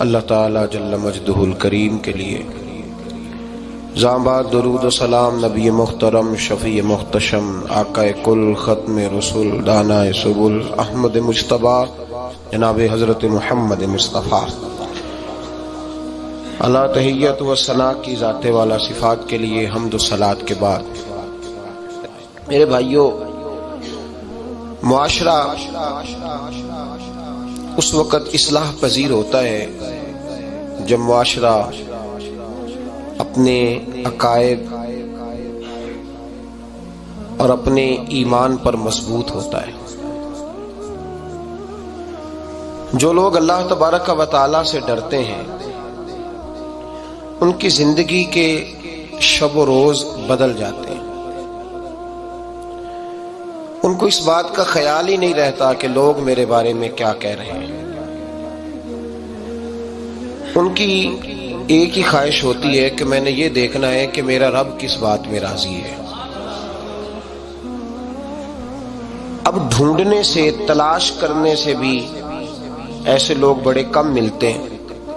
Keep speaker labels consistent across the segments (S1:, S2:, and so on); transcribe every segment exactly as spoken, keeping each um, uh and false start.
S1: اللہ تعالی جل مجدہ الکریم کے لیے زامباد درود و سلام نبی محترم شفیع محتشم آقا کل ختم رسول دانا سبل احمد مجتبی جناب حضرت محمد مصطفیٰ اللہ تحیت و ثنا کی ذات والا صفات کے لیے حمد و صلات کے بعد میرے بھائیوں، معاشرہ اس وقت اصلاح پذیر ہوتا ہے جب معاشرہ اپنے عقائد اور اپنے ایمان پر مضبوط ہوتا ہے۔ جو لوگ اللہ تبارک و تعالی سے ڈرتے ہیں ان کی زندگی کے شب و روز بدل جاتے ہیں۔ ان کو اس بات کا خیال ہی نہیں رہتا کہ لوگ میرے بارے میں کیا کہہ رہے ہیں۔ ان کی ایک ہی خواہش ہوتی ہے کہ میں نے یہ دیکھنا ہے کہ میرا رب کس بات میں راضی ہے۔ اب ڈھونڈنے سے، تلاش کرنے سے بھی ایسے لوگ بڑے کم ملتے ہیں۔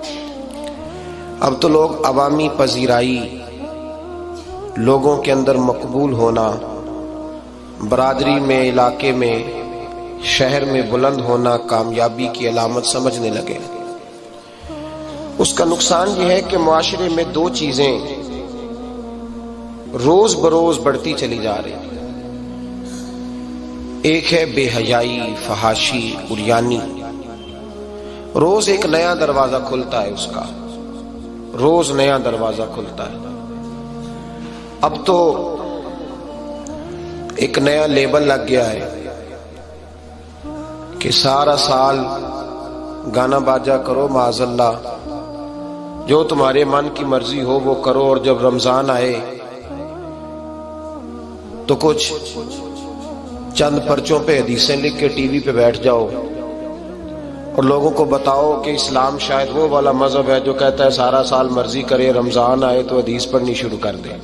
S1: اب تو لوگ عوامی پذیرائی، لوگوں کے اندر مقبول ہونا، برادری میں، علاقے میں، شہر میں بلند ہونا کامیابی کی علامت سمجھنے لگے۔ اس کا نقصان یہ ہے کہ معاشرے میں دو چیزیں روز بروز بڑھتی چلی جا رہی ہیں۔ ایک ہے بے حیائی، فحاشی، عریانی۔ روز ایک نیا دروازہ کھلتا ہے، اس کا روز نیا دروازہ کھلتا ہے۔ اب تو ایک نیا لیبل لگ گیا ہے کہ سارا سال گانا باجا کرو، معاذ اللہ، جو تمہارے من کی مرضی ہو وہ کرو، اور جب رمضان آئے تو کچھ چند پرچوں پہ حدیثیں لکھ کے ٹی وی پہ بیٹھ جاؤ اور لوگوں کو بتاؤ کہ اسلام شاید وہ والا مذہب ہے جو کہتا ہے سارا سال مرضی کرے، رمضان آئے تو حدیث پڑھنی شروع کر دے،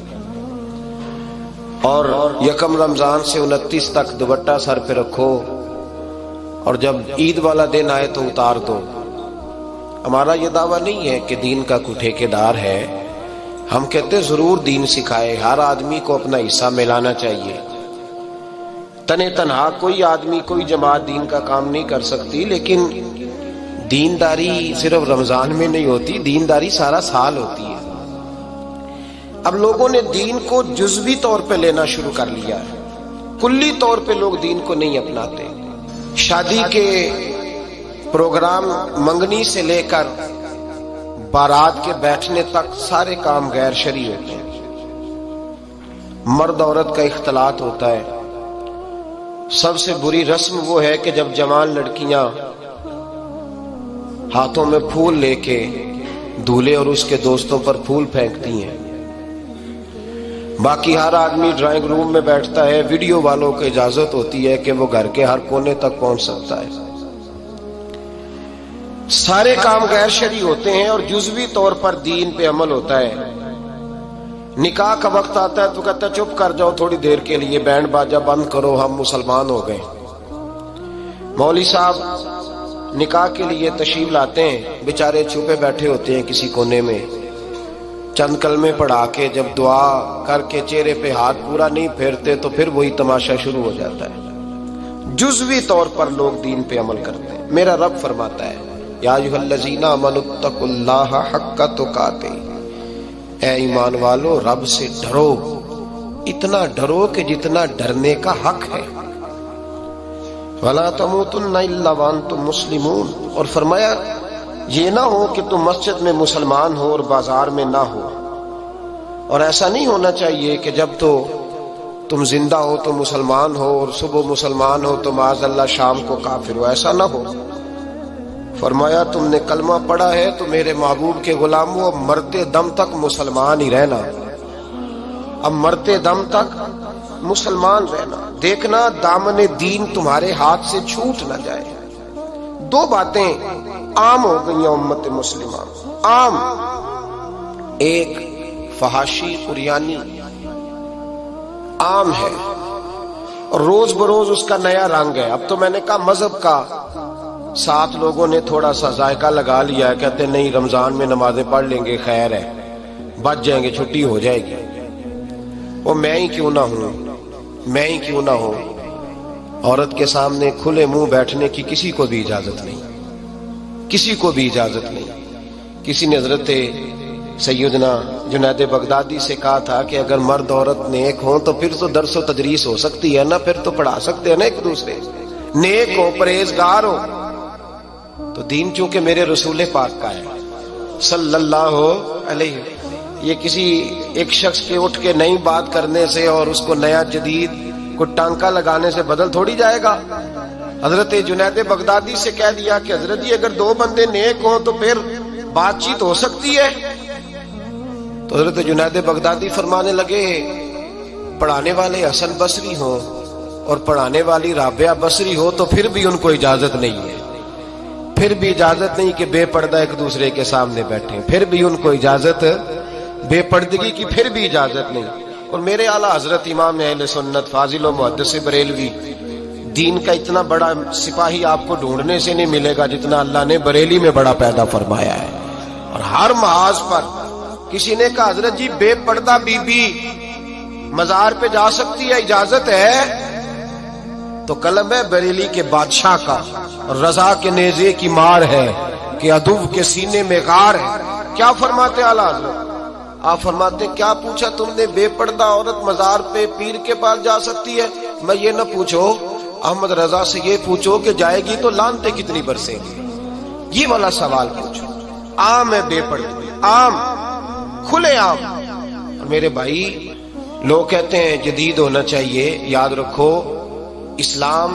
S1: اور یکم رمضان سے انتیس تک دوپٹہ سر پہ رکھو، اور جب عید والا دن آئے تو اتار دو۔ ہمارا یہ دعویٰ نہیں ہے کہ دین کا کوئی ٹھیکیدار ہے، ہم کہتے ضرور دین سکھائے، ہر آدمی کو اپنا حصہ ملانا چاہیے۔ تنے تنہا کوئی آدمی، کوئی جماعت دین کا کام نہیں کر سکتی، لیکن دینداری صرف رمضان میں نہیں ہوتی، دینداری سارا سال ہوتی ہے۔ اب لوگوں نے دین کو جزوی طور پہ لینا شروع کر لیا ہے، کلی طور پہ لوگ دین کو نہیں اپناتے۔ شادی کے پروگرام منگنی سے لے کر بارات کے بیٹھنے تک سارے کام غیر شرعی ہوتے ہیں۔ مرد عورت کا اختلاط ہوتا ہے۔ سب سے بری رسم وہ ہے کہ جب جوان لڑکیاں ہاتھوں میں پھول لے کے دولہے اور اس کے دوستوں پر پھول پھینکتی ہیں، باقی ہر آدمی ڈرائنگ روم میں بیٹھتا ہے، ویڈیو والوں کو اجازت ہوتی ہے کہ وہ گھر کے ہر کونے تک پہنچ سکتا ہے۔ سارے کام غیر شرعی ہوتے ہیں اور جزوی طور پر دین پہ عمل ہوتا ہے۔ نکاح کا وقت آتا ہے تو کہتا ہے چپ کر جاؤ تھوڑی دیر کے لیے، بینڈ باجا بند کرو، ہم مسلمان ہو گئے۔ مولوی صاحب نکاح کے لیے تشریف لاتے ہیں، بیچارے چھپے بیٹھے ہوتے ہیں کسی کونے میں، چند کلمے پڑھا کے جب دعا کر کے چہرے پہ ہاتھ پورا نہیں پھیرتے تو پھر وہی تماشا شروع ہو جاتا ہے۔ جزوی طور پر لوگ دین پہ عمل کرتے ہیں۔ میرا رب فرماتا ہے یا ایھا الذین آمنوا اتقوا اللہ حق تقاتہ، اے ایمان والو رب سے ڈرو، اتنا ڈرو کہ جتنا ڈرنے کا حق ہے۔ وَلَا تَمُوتُنَّ إِلَّا وَأَنْتُمْ مُسْلِمُونَ، اور فرمایا یہ نہ ہو کہ تم مسجد میں مسلمان ہو اور بازار میں نہ ہو، اور ایسا نہیں ہونا چاہیے کہ جب تو تم زندہ ہو تو مسلمان ہو اور صبح مسلمان ہو تو معاذ اللہ شام کو کافر ہو، ایسا نہ ہو۔ فرمایا تم نے کلمہ پڑھا ہے تو میرے محبوب کے غلام ہو، اب مرتے دم تک مسلمان ہی رہنا، اب مرتے دم تک مسلمان رہنا، دیکھنا دامن دین تمہارے ہاتھ سے چھوٹ نہ جائے۔ دو باتیں عام ہو گئی ہیں امت مسلمہ، عام، ایک فحاشی عریانی عام ہے اور روز بروز اس کا نیا رنگ ہے۔ اب تو میں نے کہا مذہب کا سات لوگوں نے تھوڑا سا ذائقہ لگا لیا ہے، کہتے نہیں رمضان میں نمازیں پڑھ لیں گے، خیر ہے، بچ جائیں گے، چھٹی ہو جائے گی۔ وہ میں ہی کیوں نہ ہوں، میں ہی کیوں نہ ہوں، عورت کے سامنے کھلے منہ بیٹھنے کی کسی کو بھی اجازت نہیں، کسی کو بھی اجازت نہیں۔ کسی نے حضرت سیدنا جنید بغدادی سے کہا تھا کہ اگر مرد عورت نیک ہوں تو پھر تو درس و تدریس ہو سکتی ہے نا، پھر تو پڑھا سکتے ہیں نا ایک دوسرے، نیک ہو، پرہیزگار ہو۔ تو دین چونکہ میرے رسول پاک کا ہے صلی اللہ علیہ، یہ کسی ایک شخص کے اٹھ کے نئی بات کرنے سے اور اس کو نیا جدید کو ٹانکا لگانے سے بدل تھوڑی جائے گا۔ حضرت جنید بغدادی سے کہہ دیا کہ حضرت جی اگر دو بندے نیک ہوں تو پھر بات چیت ہو سکتی ہے۔ تو حضرت جنید بغدادی فرمانے لگے پڑھانے والے حسن بصری ہوں اور پڑھانے والی رابعہ بصری ہو تو پھر بھی ان کو اجازت نہیں ہے، پھر بھی اجازت نہیں کہ بے پردہ ایک دوسرے کے سامنے بیٹھیں، پھر بھی ان کو اجازت، بے پردگی کی پھر بھی اجازت نہیں۔ اور میرے اعلیٰ حضرت امام اہل سنت فاضل و محدث بریلوی، دین کا اتنا بڑا سپاہی آپ کو ڈھونڈنے سے نہیں ملے گا جتنا اللہ نے بریلی میں بڑا پیدا فرمایا ہے۔ اور ہر محاذ پر کسی نے کہا حضرت جی بے پردہ بی بی مزار پہ جا سکتی ہے، اجازت ہے؟ تو قلم ہے بریلی کے بادشاہ کا، رضا کے نیزے کی مار ہے کہ عدو کے سینے میں غار ہے۔ کیا فرماتے اعلیٰ حضرت؟ آپ فرماتے کیا پوچھا تم نے، بے پردہ عورت مزار پہ پیر کے پاس جا سکتی ہے؟ میں یہ نہ پوچھو، احمد رضا سے یہ پوچھو کہ جائے گی تو لانتے کتنی برسیں گی، یہ والا سوال پوچھو۔ عام ہے بے پردگی، عام، کھلے عام۔ اور میرے بھائی لوگ کہتے ہیں جدید ہونا چاہیے، یاد رکھو اسلام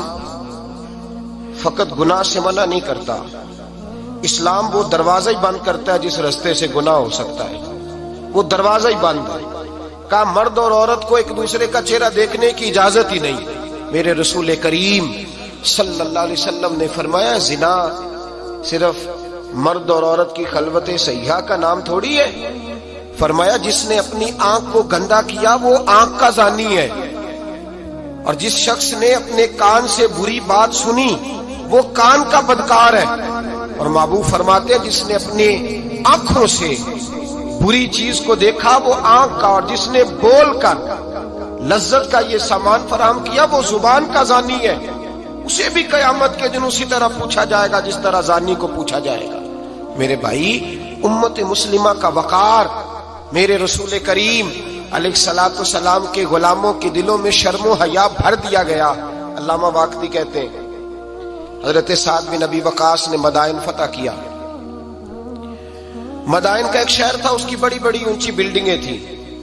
S1: فقط گناہ سے منع نہیں کرتا، اسلام وہ دروازہ ہی بند کرتا ہے جس رستے سے گناہ ہو سکتا ہے، وہ دروازہ ہی بند ہے۔ کہا مرد اور عورت کو ایک دوسرے کا چہرہ دیکھنے کی اجازت ہی نہیں۔ میرے رسول کریم صلی اللہ علیہ وسلم نے فرمایا زنا صرف مرد اور عورت کی خلوت صحیحہ کا نام تھوڑی ہے، فرمایا جس نے اپنی آنکھ کو گندا کیا وہ آنکھ کا زانی ہے، اور جس شخص نے اپنے کان سے بری بات سنی وہ کان کا بدکار ہے، اور محبوب فرماتے ہیں جس نے اپنی آنکھوں سے بری چیز کو دیکھا وہ آنکھ کا، اور جس نے بول کر لذت کا یہ سامان فراہم کیا وہ زبان کا زانی ہے، اسے بھی قیامت کے دن اسی طرح پوچھا جائے گا جس طرح زانی کو پوچھا جائے گا۔ میرے بھائی امت مسلمہ کا وقار میرے رسول کریم علیہ الصلوۃ والسلام کے غلاموں کے دلوں میں شرم و حیا بھر دیا گیا۔ علامہ واقدی کہتے ہیں حضرت سعد بن ابی وقاص نے مدائن فتح کیا۔ مدائن کا ایک شہر تھا، اس کی بڑی بڑی اونچی بلڈنگیں تھیں،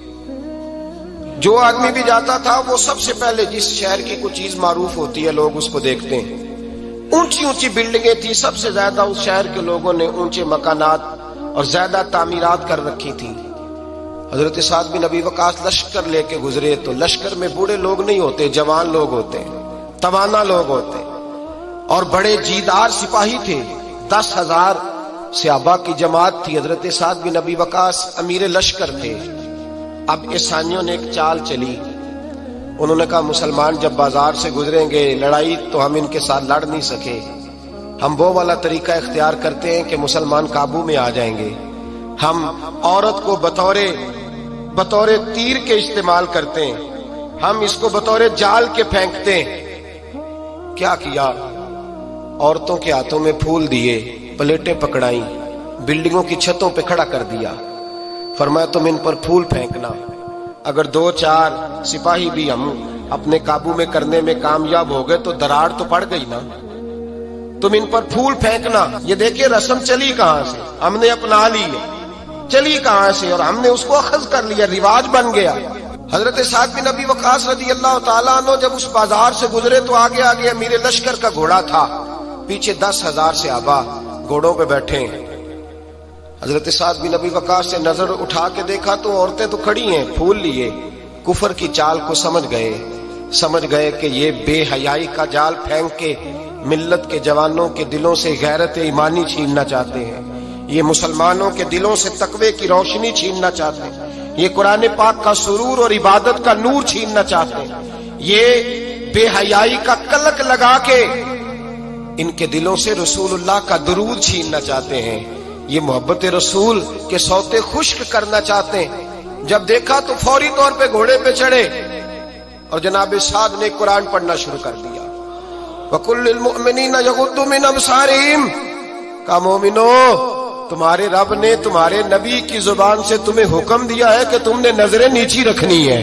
S1: جو آدمی بھی جاتا تھا وہ سب سے پہلے جس شہر کی کوئی چیز معروف ہوتی ہے لوگ اس کو دیکھتے ہیں۔ اونچی اونچی بلڈنگیں تھیں، سب سے زیادہ اس شہر کے لوگوں نے اونچے مکانات اور زیادہ تعمیرات کر رکھی تھی۔ حضرت سعد بن ابی وقاص لشکر لے کے گزرے تو لشکر میں بوڑھے لوگ نہیں ہوتے، جوان لوگ ہوتے، توانا لوگ ہوتے، اور بڑے جیدار سپاہی تھے، دس ہزار صحابہ کی جماعت تھی۔ حضرت سعد بن ابی وقاص امیر لشکر تھے۔ اب عیسائیوں نے ایک چال چلی، انہوں نے کہا مسلمان جب بازار سے گزریں گے لڑائی تو ہم ان کے ساتھ لڑ نہیں سکے، ہم وہ والا طریقہ اختیار کرتے ہیں کہ مسلمان قابو میں آ جائیں گے، ہم عورت کو بطور بطور تیر کے استعمال کرتے ہیں، ہم اس کو بطور جال کے پھینکتے ہیں۔ کیا کیا؟ عورتوں کے ہاتھوں میں پھول دیے، پلیٹیں پکڑائیں، بلڈنگوں کی چھتوں پہ کھڑا کر دیا، فرمایا تم ان پر پھول پھینکنا، اگر دو چار سپاہی بھی ہم اپنے قابو میں کرنے میں کامیاب ہو گئے تو دراڑ تو پڑ گئی نا، تم ان پر پھول پھینکنا۔ یہ دیکھیں رسم چلی کہاں سے، ہم نے اپنا لی ہے، چلی کہاں سے اور ہم نے اس کو اخذ کر لیا، رواج بن گیا۔ حضرت سعد بن ابی وقاص رضی اللہ تعالیٰ عنہ جب اس بازار سے گزرے تو آگے آگے امیر لشکر کا گھوڑا تھا، پیچھے دس ہزار صحابہ گھوڑوں پہ بیٹھے ہیں۔ حضرت سعد بن ابی وقاص سے نظر اٹھا کے دیکھا تو عورتیں تو کھڑی ہیں، پھول لیے، کفر کی چال کو سمجھ گئے، سمجھ گئے کہ یہ بے حیائی کا جال پھینک کے ملت کے جوانوں کے دلوں سے غیرت ایمانی چھیننا چاہتے ہیں، یہ مسلمانوں کے دلوں سے تقوی کی روشنی چھیننا چاہتے ہیں، یہ قرآن پاک کا سرور اور عبادت کا نور چھیننا چاہتے ہیں، یہ بے حیائی کا کلک لگا کے ان کے دلوں سے رسول اللہ کا درود چھیننا چاہتے ہیں، یہ محبت رسول کے سوتے خشک کرنا چاہتے ہیں۔ جب دیکھا تو فوری طور پہ گھوڑے پہ چڑھے اور جناب سعد نے قرآن پڑھنا شروع کر دیا۔ وَقُلْ لِلْمُؤْمِنِينَ يَغُضُّوا مِنْ أَبْصَارِهِمْ، کہا مومنو تمہارے رب نے تمہارے نبی کی زبان سے تمہیں حکم دیا ہے کہ تم نے نظریں نیچی رکھنی ہے۔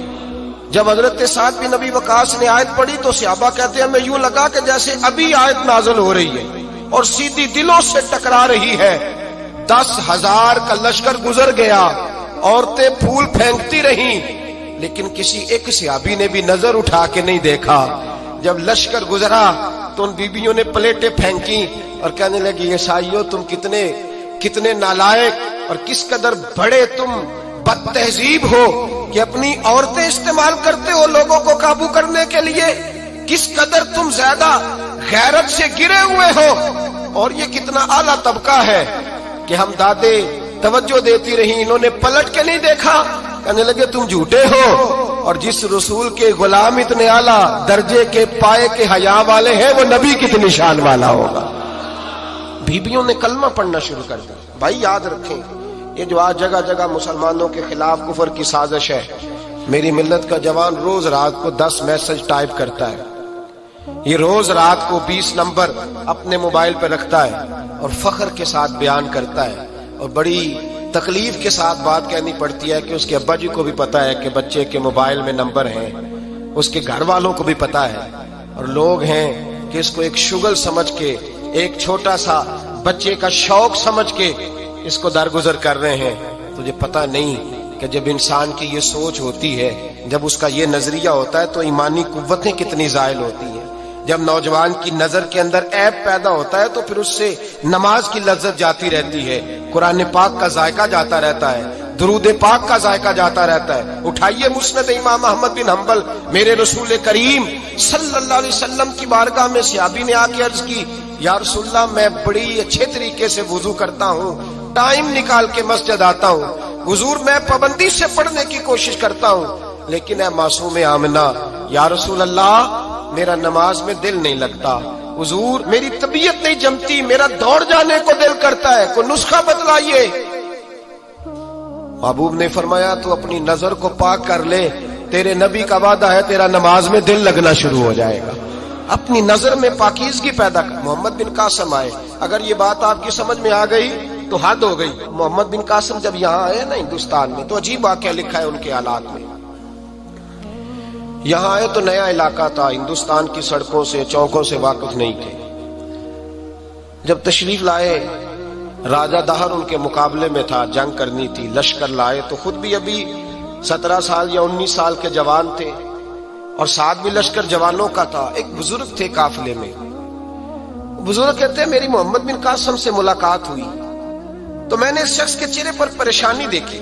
S1: جب حضرت سعد بن نبی وقاص نے آیت پڑھی تو صحابہ کہتے ہیں ہمیں یوں لگا کہ جیسے ابھی آیت نازل ہو رہی ہے اور سیدھی دلوں سے ٹکرا رہی ہے۔ دس ہزار کا لشکر گزر گیا، عورتیں پھول پھینکتی رہیں، لیکن کسی ایک صحابی نے بھی نظر اٹھا کے نہیں دیکھا۔ جب لشکر گزرا تو ان بیبیوں نے پلیٹیں پھینکی اور کہنے لگی یہ عیسائیوں تم کتنے کتنے نالائق اور کس قدر بڑے تم بد تہذیب ہو کہ اپنی عورتیں استعمال کرتے ہو لوگوں کو قابو کرنے کے لیے، کس قدر تم زیادہ غیرت سے گرے ہوئے ہو، اور یہ کتنا اعلیٰ طبقہ ہے کہ ہم دادے توجہ دیتی رہی، انہوں نے پلٹ کے نہیں دیکھا، کہنے لگے تم جھوٹے ہو، اور جس رسول کے غلام اتنے اعلیٰ درجے کے پائے کے حیا والے ہیں وہ نبی کتنی شان والا ہوگا۔ بیبیوں نے کلمہ پڑھنا شروع کر دیا۔ بھائی یاد رکھیں یہ جو آج جگہ جگہ مسلمانوں کے خلاف کفر کی سازش ہے، میری ملت کا جوان روز رات کو دس میسج ٹائپ کرتا ہے، یہ روز رات کو بیس نمبر اپنے موبائل پہ رکھتا ہے اور فخر کے ساتھ بیان کرتا ہے، اور بڑی تکلیف کے ساتھ بات کہنی پڑتی ہے کہ اس کے ابا جی کو بھی پتا ہے کہ بچے کے موبائل میں نمبر ہیں، اس کے گھر والوں کو بھی پتا ہے، اور لوگ ہیں کہ اس کو ایک شغل سمجھ کے، ایک چھوٹا سا بچے کا شوق سمجھ کے اس کو درگزر کر رہے ہیں۔ تجھے پتا نہیں کہ جب انسان کی یہ سوچ ہوتی ہے، جب اس کا یہ نظریہ ہوتا ہے تو ایمانی قوتیں کتنی زائل ہوتی ہیں۔ جب نوجوان کی نظر کے اندر عیب پیدا ہوتا ہے تو پھر اس سے نماز کی لذت جاتی رہتی ہے، قرآن پاک کا ذائقہ جاتا رہتا ہے، درود پاک کا ذائقہ جاتا رہتا ہے۔ اٹھائیے مسند امام احمد بن حنبل، میرے رسول کریم صلی اللہ علیہ وسلم کی بارگاہ میں صحابی نے آ کے عرض کی یا رسول اللہ میں بڑی اچھے طریقے سے وضو کرتا ہوں، ٹائم نکال کے مسجد آتا ہوں، حضور میں پابندی سے پڑھنے کی کوشش کرتا ہوں، لیکن اے معصوم آمنہ یا رسول اللہ میرا نماز میں دل نہیں لگتا، حضور میری طبیعت نہیں جمتی، میرا دوڑ جانے کو دل کرتا ہے، کوئی نسخہ بتلائیے۔ محبوب نے فرمایا تو اپنی نظر کو پاک کر لے، تیرے نبی کا وعدہ ہے تیرا نماز میں دل لگنا شروع ہو جائے گا۔ اپنی نظر میں پاکیزگی پیدا کر۔ محمد بن قاسم آئے، اگر یہ بات آپ کی سمجھ میں آ گئی تو حد ہو گئی۔ محمد بن قاسم جب یہاں آئے نا ہندوستان میں تو عجیب واقعہ لکھا ہے ان کے حالات میں۔ یہاں آئے تو نیا علاقہ تھا، ہندوستان کی سڑکوں سے چوکوں سے واقف نہیں تھے۔ جب تشریف لائے راجہ دہر ان کے مقابلے میں تھا، جنگ کرنی تھی، لشکر لائے تو خود بھی ابھی سترہ سال یا انیس سال کے جوان تھے، اور ساتھ بھی لشکر جوانوں کا تھا۔ ایک بزرگ تھے قافلے میں، بزرگ کہتے ہیں میری محمد بن قاسم سے ملاقات ہوئی تو میں نے اس شخص کے چہرے پر پریشانی دیکھی،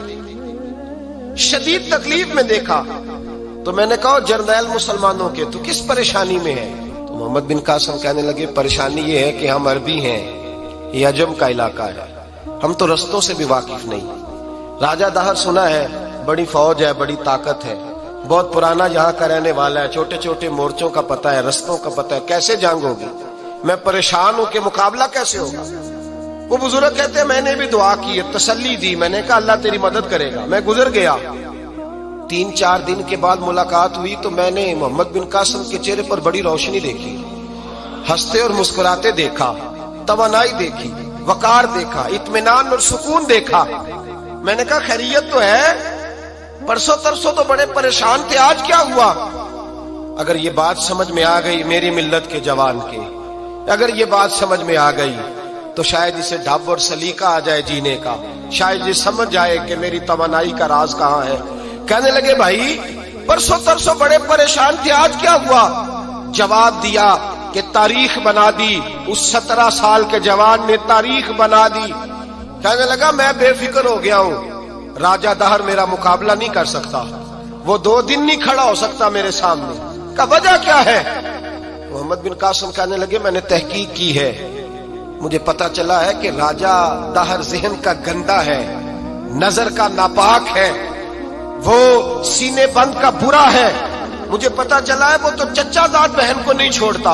S1: شدید تکلیف میں دیکھا، تو میں نے کہا جرنیل مسلمانوں کے تو کس پریشانی میں ہے؟ تو محمد بن قاسم کہنے لگے پریشانی یہ ہے کہ ہم عربی ہیں، یہ عجم کا علاقہ ہے، ہم تو رستوں سے بھی واقف نہیں۔ راجہ دہر سنا ہے بڑی فوج ہے، بڑی طاقت ہے، بہت پرانا یہاں کا رہنے والا ہے، چھوٹے چھوٹے مورچوں کا پتہ ہے، رستوں کا پتہ ہے، کیسے جنگ ہوگی؟ میں پریشان ہوں کہ مقابلہ کیسے ہوگا؟ وہ بزرگ کہتے ہیں میں نے بھی دعا کی، تسلی دی، میں نے کہا اللہ تیری مدد کرے گا۔ میں گزر گیا، تین چار دن کے بعد ملاقات ہوئی تو میں نے محمد بن قاسم کے چہرے پر بڑی روشنی دیکھی، ہنستے اور مسکراتے دیکھا، توانائی دیکھی، وقار دیکھا، اطمینان اور سکون دیکھا۔ میں نے کہا خیریت تو ہے، پرسوں ترسوں تو بڑے پریشان تھے، آج کیا ہوا؟ اگر یہ بات سمجھ میں آ گئی میری ملت کے جوان کے، اگر یہ بات سمجھ میں آ گئی تو شاید اسے ڈھب اور سلیقہ آ جائے جینے کا، شاید یہ سمجھ جائے کہ میری توانائی کا راز کہاں ہے۔ کہنے لگے بھائی پرسوں ترسوں بڑے پریشان تھے، آج کیا ہوا؟ جواب دیا کہ تاریخ بنا دی، اس سترہ سال کے جوان نے تاریخ بنا دی۔ کہنے لگا میں بے فکر ہو گیا ہوں، راجہ دہر میرا مقابلہ نہیں کر سکتا، وہ دو دن نہیں کھڑا ہو سکتا میرے سامنے۔ کا وجہ کیا ہے؟ محمد بن قاسم کہنے لگے میں نے تحقیق کی ہے، مجھے پتا چلا ہے کہ راجہ دہر ذہن کا گندا ہے، نظر کا ناپاک ہے، وہ سینے بند کا برا ہے، مجھے پتا چلا ہے وہ تو چچا زاد بہن کو نہیں چھوڑتا،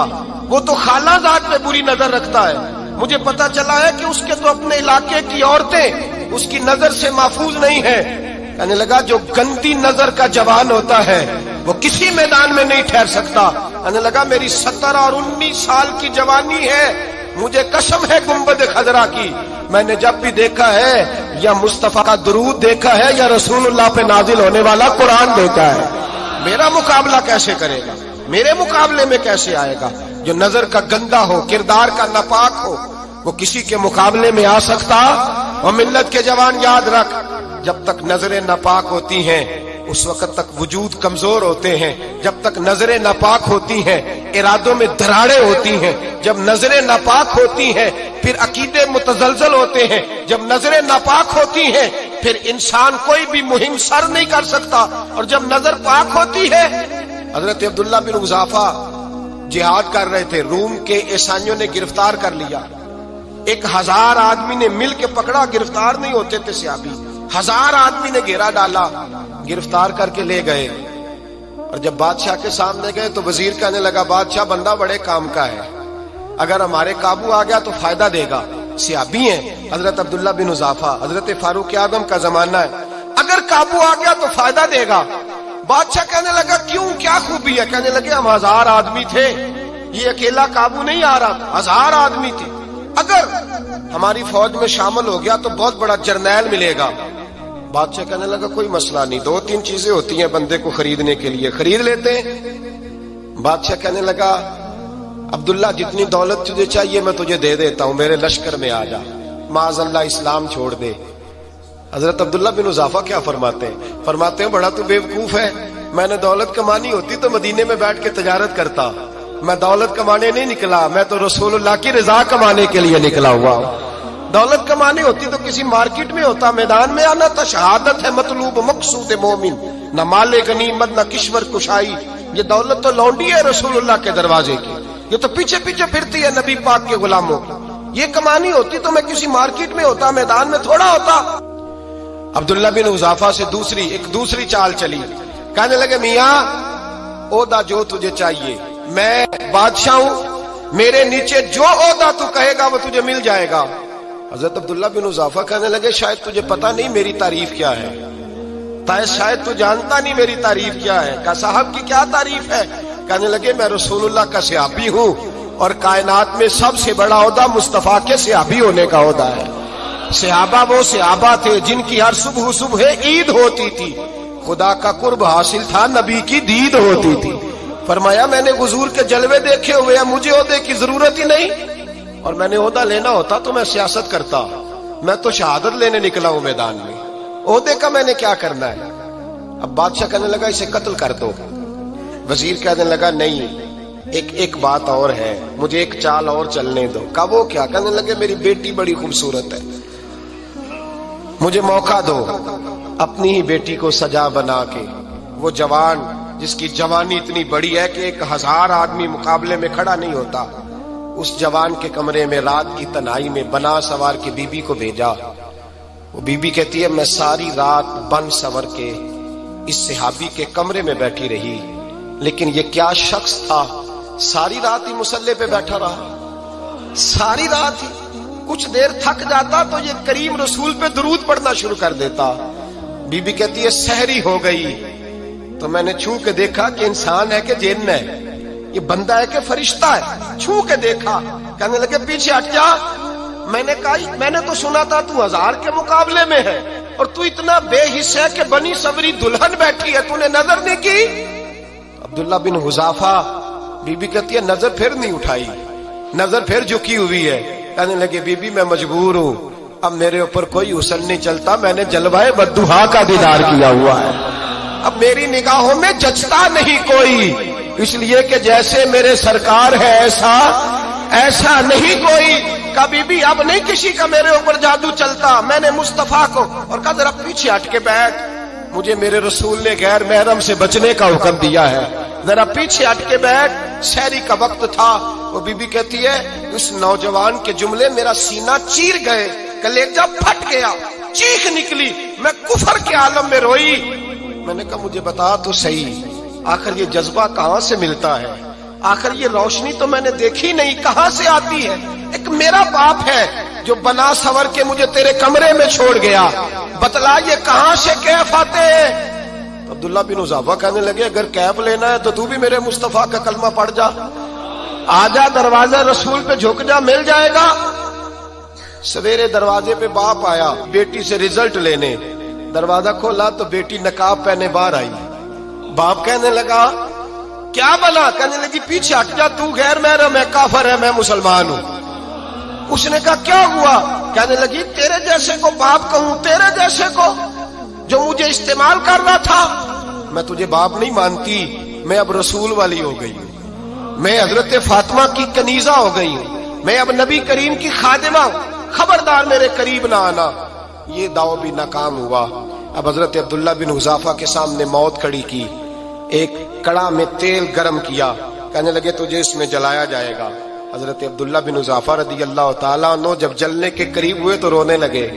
S1: وہ تو خالہ ذات پہ بری نظر رکھتا ہے. مجھے پتا چلا ہے کہ اس کے تو اپنے علاقے کی عورتیں اس کی نظر سے محفوظ نہیں ہیں. کہنے لگا جو گندی نظر کا جوان ہوتا ہے وہ کسی میدان میں نہیں ٹھہر سکتا. کہنے لگا میری سترہ اور انیس سال کی جوانی ہے, مجھے قسم ہے گنبد خضرا کی, میں نے جب بھی دیکھا ہے یا مصطفیٰ کا درود دیکھا ہے یا رسول اللہ پہ نازل ہونے والا قرآن دیکھا ہے. میرا مقابلہ کیسے کرے گا, میرے مقابلے میں کیسے آئے گا؟ جو نظر کا گندا ہو, کردار کا ناپاک ہو, وہ کسی کے مقابلے میں آ سکتا؟ اور ملت کے جوان یاد رکھ, جب تک نظریں ناپاک ہوتی ہیں اس وقت تک وجود کمزور ہوتے ہیں. جب تک نظریں ناپاک ہوتی ہیں ارادوں میں دراڑیں ہوتی ہیں. جب نظریں ناپاک ہوتی ہیں پھر عقیدے متزلزل ہوتے ہیں. جب نظریں ناپاک ہوتی ہیں پھر انسان کوئی بھی مہم سر نہیں کر سکتا. اور جب نظر پاک ہوتی ہے, حضرت عبداللہ بن حذافہ جہاد کر رہے تھے, روم کے عیسائیوں نے گرفتار کر لیا. ایک ہزار آدمی نے مل کے پکڑا, گرفتار نہیں ہوتے تھے صحابی, ہزار آدمی نے گھیرا ڈالا, گرفتار کر کے لے گئے. اور جب بادشاہ کے سامنے گئے تو وزیر کہنے لگا بادشاہ بندہ بڑے کام کا ہے, اگر ہمارے قابو آ گیا تو فائدہ دے گا. صحابی ہیں حضرت عبداللہ بن حذافہ, حضرت فاروق اعظم کا زمانہ ہے, اگر قابو آ گیا تو فائدہ دے گا. بادشاہ کہنے لگا کیوں, کیا خوبی ہے؟ کہنے لگے ہم ہزار آدمی تھے, یہ اکیلا قابو نہیں آ رہا تھا, ہزار آدمی تھے, اگر ہماری فوج میں شامل ہو گیا تو بہت بڑا جرنیل ملے گا. بادشاہ کہنے لگا کوئی مسئلہ نہیں, دو تین چیزیں ہوتی ہیں بندے کو خریدنے کے لیے, خرید لیتے ہیں. بادشاہ کہنے لگا عبداللہ جتنی دولت تجھے چاہیے میں تجھے دے دیتا ہوں, میرے لشکر میں آ جا, معاذ اللہ اسلام چھوڑ دے. حضرت عبداللہ بن حذافہ کیا فرماتے ہیں؟ فرماتے ہیں بڑا تو بیوقوف ہے, میں نے دولت کمانی ہوتی تو مدینے میں بیٹھ کے تجارت کرتا, میں دولت کمانے نہیں نکلا, میں تو رسول اللہ کی رضا کمانے کے لیے نکلا ہوا ہوں. دولت کمانی ہوتی تو کسی مارکیٹ میں ہوتا, میدان میں آنا تھا. شہادت ہے مطلوب مقصود مومن, نہ مال غنیمت نہ کشور کشائی. یہ دولت تو لونڈی ہے رسول اللہ کے دروازے کی, یہ تو پیچھے پیچھے پھرتی ہے نبی پاک کے غلاموں کی. یہ کمانی ہوتی تو میں کسی مارکیٹ میں ہوتا, میدان میں تھوڑا ہوتا. عبداللہ بن حذافہ سے دوسری ایک دوسری چال چلی, کہنے لگے میاں عہدہ جو تجھے چاہیے, میں بادشاہ ہوں, میرے نیچے جو عہدہ تو کہے گا وہ تجھے مل جائے گا. حضرت عبداللہ بن حذافہ کہنے لگے شاید تجھے پتا نہیں میری تعریف کیا ہے, شاید تو جانتا نہیں میری تعریف کیا ہے. کہا صاحب کی کیا تعریف ہے؟ کہنے لگے میں رسول اللہ کا صحابی ہوں اور کائنات میں سب سے بڑا عہدہ مصطفیٰ کے صحابی ہونے کا عہدہ ہے. صحابہ وہ صحابہ تھے جن کی ہر صبح صبح عید ہوتی تھی, خدا کا قرب حاصل تھا, نبی کی دید ہوتی تھی. فرمایا میں نے حضور کے جلوے دیکھے ہوئے ہیں, مجھے عہدے کی ضرورت ہی نہیں, اور میں نے عہدہ لینا ہوتا تو میں سیاست کرتا, میں تو شہادت لینے نکلا ہوں میدان میں, عہدے کا میں نے کیا کرنا ہے. اب بادشاہ کہنے لگا اسے قتل کر دو. وزیر کہنے لگا نہیں, ایک ایک بات اور ہے, مجھے ایک چال اور چلنے دو. کہا وہ کیا؟ کہنے لگے میری بیٹی بڑی خوبصورت ہے, مجھے موقع دو اپنی ہی بیٹی کو سجا بنا کے. وہ جوان جس کی جوانی اتنی بڑی ہے کہ ایک ہزار آدمی مقابلے میں کھڑا نہیں ہوتا, اس جوان کے کمرے میں رات کی تنہائی میں بنا سوار کے بی بی کو بھیجا. وہ بی بی کہتی ہے میں ساری رات بن سور کے اس صحابی کے کمرے میں بیٹھی رہی, لیکن یہ کیا شخص تھا, ساری رات ہی مسلح پہ بیٹھا رہا, ساری رات ہی. کچھ دیر تھک جاتا تو یہ کریم رسول پہ درود پڑھنا شروع کر دیتا. بی بی کہتی ہے سحری ہو گئی تو میں نے چھو کے دیکھا کہ انسان ہے کہ جن ہے, یہ بندہ ہے کہ فرشتہ ہے, چھو کے دیکھا. کہنے لگے پیچھے ہٹ جا. میں نے کہا میں نے تو سنا تھا تو ہزار کے مقابلے میں ہے اور تو اتنا بے حس ہے کہ بنی صبری دلہن بیٹھی ہے, تو نے نظر نہیں کی. عبداللہ بن حذافہ, بی بی کہتی ہے نظر پھر نہیں اٹھائی, نظر پھر جھکی ہوئی ہے. کہنے لگے بی بی میں مجبور ہوں, اب میرے اوپر کوئی حسن نہیں چلتا, میں نے جلوہ بدوحا کا دیدار کیا ہوا ہے, اب میری نگاہوں میں جچتا نہیں کوئی, اس لیے کہ جیسے میرے سرکار ہے ایسا ایسا نہیں کوئی. کبھی بھی اب نہیں کسی کا میرے اوپر جادو چلتا. میں نے مصطفیٰ کو اور کہا ذرا پیچھے ہٹ کے بیٹھ, مجھے میرے رسول نے غیر محرم سے بچنے کا حکم دیا ہے, ذرا پیچھے ہٹ کے بیٹھ. سحری کا وقت تھا. وہ بی بی کہتی ہے اس نوجوان کے جملے میرا سینہ چیر گئے, کلیجہ پھٹ گیا, چیخ نکلی, میں کفر کے عالم میں روئی. میں نے کہا مجھے بتا تو صحیح, آخر یہ جذبہ کہاں سے ملتا ہے؟ آخر یہ روشنی تو میں نے دیکھی نہیں، کہاں سے آتی ہے؟ ایک میرا باپ ہے جو بنا سور کے مجھے تیرے کمرے میں چھوڑ گیا، بتلا یہ کہاں سے کیف آتے ہیں؟ عبداللہ بن حذافہ کہنے لگے اگر کیف لینا ہے تو تو بھی میرے مصطفیٰ کا کلمہ پڑھ جا، آجا دروازہ رسول پہ جھک جا، مل جائے گا۔ سویرے دروازے پہ باپ آیا بیٹی سے رزلٹ لینے، دروازہ کھولا تو بیٹی نقاب پہنے باہر آئی۔ باپ کہنے لگا کیا بنا؟ کہنے لگی پیچھے ہٹ جا، تو غیر محرم ہے، کافر ہے، میں مسلمان ہوں۔ اس نے کہا کیا ہوا؟ کہنے لگی تیرے جیسے کو باپ کہوں، تیرے جیسے کو جو مجھے استعمال کر رہا تھا، میں تجھے باپ نہیں مانتی، میں اب رسول والی ہو گئی ہوں، میں حضرت فاطمہ کی کنیزہ ہو گئی ہوں، میں اب نبی کریم کی خادمہ ہوں، خبردار میرے قریب نہ آنا۔ یہ دعو بھی ناکام ہوا۔ اب حضرت عبداللہ بن حذافہ کے سامنے موت کھڑی کی، ایک کڑا میں تیل گرم کیا، کہنے لگے تجھے اس میں جلایا جائے گا۔ حضرت عبداللہ بن حذافہ رضی اللہ تعالیٰ عنہ جب جلنے کے قریب ہوئے تو رونے لگے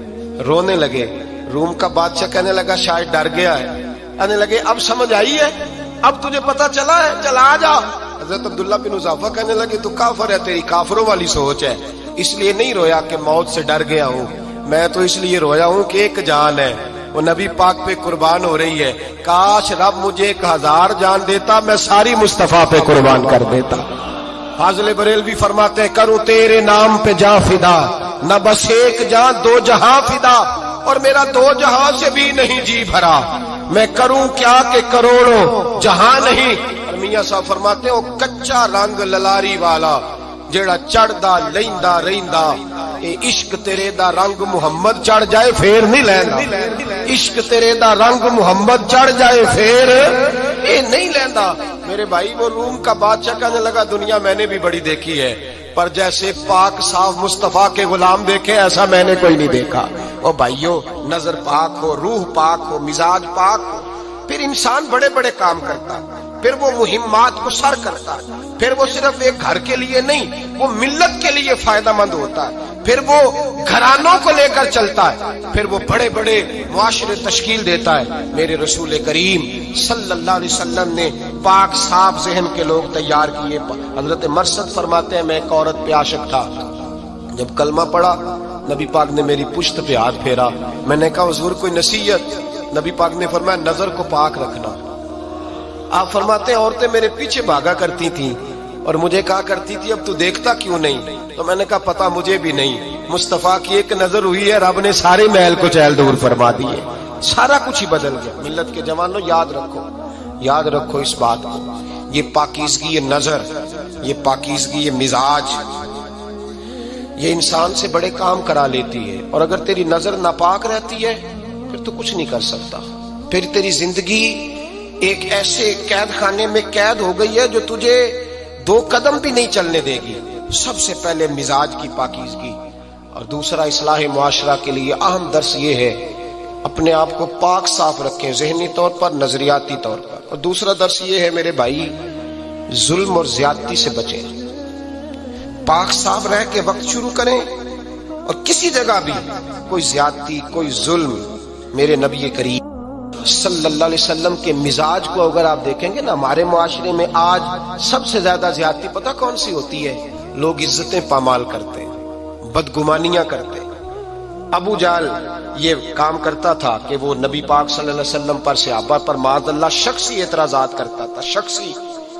S1: رونے لگے روم کا بادشاہ کہنے لگا شاید ڈر گیا ہے، کہنے لگے اب سمجھ آئی ہے، اب تجھے پتا چلا ہے، چلا آ جا۔ حضرت عبداللہ بن حذافہ کہنے لگے تو کافر ہے، تیری کافروں والی سوچ ہے، اس لیے نہیں رویا کہ موت سے ڈر گیا ہوں، میں تو اس لیے رویا ہوں کہ ایک جان ہے، وہ نبی پاک پہ قربان ہو رہی ہے، کاش رب مجھے ایک ہزار جان دیتا، میں ساری مصطفیٰ پہ قربان کر دیتا۔ فاضل بریلوی فرماتے ہیں کروں تیرے نام پہ جاں فدا، نہ بس ایک جاں دو جہاں فدا، اور میرا دو جہاں سے بھی نہیں جی بھرا، میں کروں کیا کہ کروڑوں جہاں نہیں۔ اور میاں صاحب فرماتے ہیں وہ کچا رنگ للاری والا جیڑا چڑھدا لیندا رہندا، اے عشق تیرے دا رنگ محمد چڑھ جائے پھر نہیں لیندا، عشق تیرے دا رنگ محمد چڑھ جائے پھر اے نہیں لیندا۔ میرے بھائی وہ روم کا بادشاہ کہنے لگا دنیا میں نے بھی بڑی دیکھی ہے، پر جیسے پاک صاف مصطفیٰ کے غلام دیکھے ایسا میں نے کوئی نہیں دیکھا۔ او بھائیو، نظر پاک ہو، روح پاک ہو، مزاج پاک ہو، پھر انسان بڑے بڑے کام کرتا، پھر وہ مہمات کو سر کرتا، پھر وہ صرف ایک گھر کے لیے نہیں، وہ ملت کے لیے فائدہ مند ہوتا ہے، پھر وہ گھرانوں کو لے کر چلتا ہے، پھر وہ بڑے بڑے معاشرے تشکیل دیتا ہے۔ میرے رسول کریم صلی اللہ علیہ وسلم نے پاک صاف ذہن کے لوگ تیار کیے۔ حضرت مرثد فرماتے ہیں میں ایک عورت پہ عاشق تھا، جب کلمہ پڑھا نبی پاک نے میری پشت پہ ہاتھ پھیرا، میں نے کہا حضور کوئی نصیحت؟ نبی پاک نے فرمایا نظر کو پاک رکھنا۔ آپ فرماتے ہیں عورتیں میرے پیچھے بھاگا کرتی تھیں اور مجھے کہا کرتی تھی اب تو دیکھتا کیوں نہیں؟ تو میں نے کہا پتا مجھے بھی نہیں، مصطفیٰ کی ایک نظر ہوئی ہے، رب نے سارے محل کو چہل دور فرما دیے، سارا کچھ ہی بدل گیا۔ ملت کے جوانوں یاد رکھو، یاد رکھو اس بات کو، یہ پاکیزگی، یہ نظر، یہ پاکیزگی، یہ مزاج، یہ انسان سے بڑے کام کرا لیتی ہے، اور اگر تیری نظر ناپاک رہتی ہے پھر تو کچھ نہیں کر سکتا، پھر تیری زندگی ایک ایسے قید خانے میں قید ہو گئی ہے جو تجھے دو قدم بھی نہیں چلنے دے گی۔ سب سے پہلے مزاج کی پاکیزگی، اور دوسرا اصلاح معاشرہ کے لیے اہم درس یہ ہے اپنے آپ کو پاک صاف رکھیں، ذہنی طور پر، نظریاتی طور پر، اور دوسرا درس یہ ہے میرے بھائی ظلم اور زیادتی سے بچیں، پاک صاف رہ کے وقت شروع کریں، اور کسی جگہ بھی کوئی زیادتی، کوئی ظلم، میرے نبی کریم صلی اللہ علیہ وسلم کے مزاج کو اگر آپ دیکھیں گے نا، ہمارے معاشرے میں آج سب سے زیادہ زیادتی پتہ کون سی ہوتی ہے؟ لوگ عزتیں پامال کرتے ہیں، بدگمانیاں کرتے ہیں۔ ابو جہل یہ کام کرتا تھا کہ وہ نبی پاک صلی اللہ علیہ وسلم پر، صحابہ پر معاذ اللہ شخصی اعتراضات کرتا تھا، شخصی۔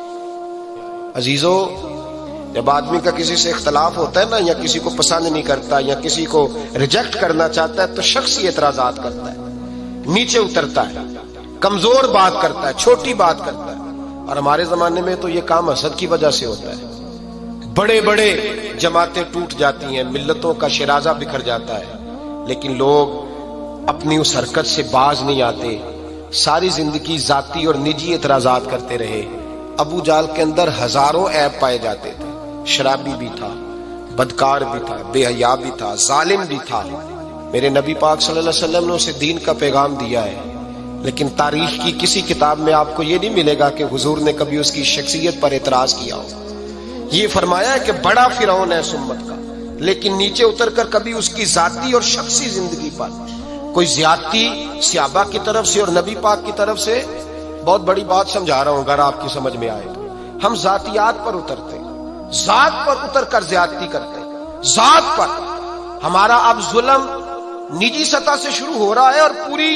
S1: عزیزو، جب آدمی کا کسی سے اختلاف ہوتا ہے نا، یا کسی کو پسند نہیں کرتا یا کسی کو ریجیکٹ کرنا چاہتا ہے تو شخصی اعتراضات کرتا ہے، نیچے اترتا ہے، کمزور بات کرتا ہے، چھوٹی بات کرتا ہے۔ اور ہمارے زمانے میں تو یہ کام حسد کی وجہ سے ہوتا ہے، بڑے بڑے جماعتیں ٹوٹ جاتی ہیں، ملتوں کا شرازہ بکھر جاتا ہے، لیکن لوگ اپنی اس حرکت سے باز نہیں آتے، ساری زندگی ذاتی اور نجی اعتراضات کرتے رہے۔ ابو جہل کے اندر ہزاروں عیب پائے جاتے تھے، شرابی بھی تھا، بدکار بھی تھا، بے حیا بھی تھا، ظالم بھی تھا۔ میرے نبی پاک صلی اللہ علیہ وسلم نے اسے دین کا پیغام دیا ہے، لیکن تاریخ کی کسی کتاب میں آپ کو یہ نہیں ملے گا کہ حضور نے کبھی اس کی شخصیت پر اعتراض کیا ہو۔ یہ فرمایا ہے کہ بڑا فرعون ہے اس امت کا، لیکن نیچے اتر کر کبھی اس کی ذاتی اور شخصی زندگی پر کوئی زیادتی صحابہ کی طرف سے اور نبی پاک کی طرف سے، بہت بڑی بات سمجھا رہا ہوں اگر آپ کی سمجھ میں آئے تو، ہم ذاتیات پر اترتے ہیں، ذات پر اتر کر زیادتی کرتے ہیں، ذات پر۔ ہمارا اب ظلم نجی سطح سے شروع ہو رہا ہے اور پوری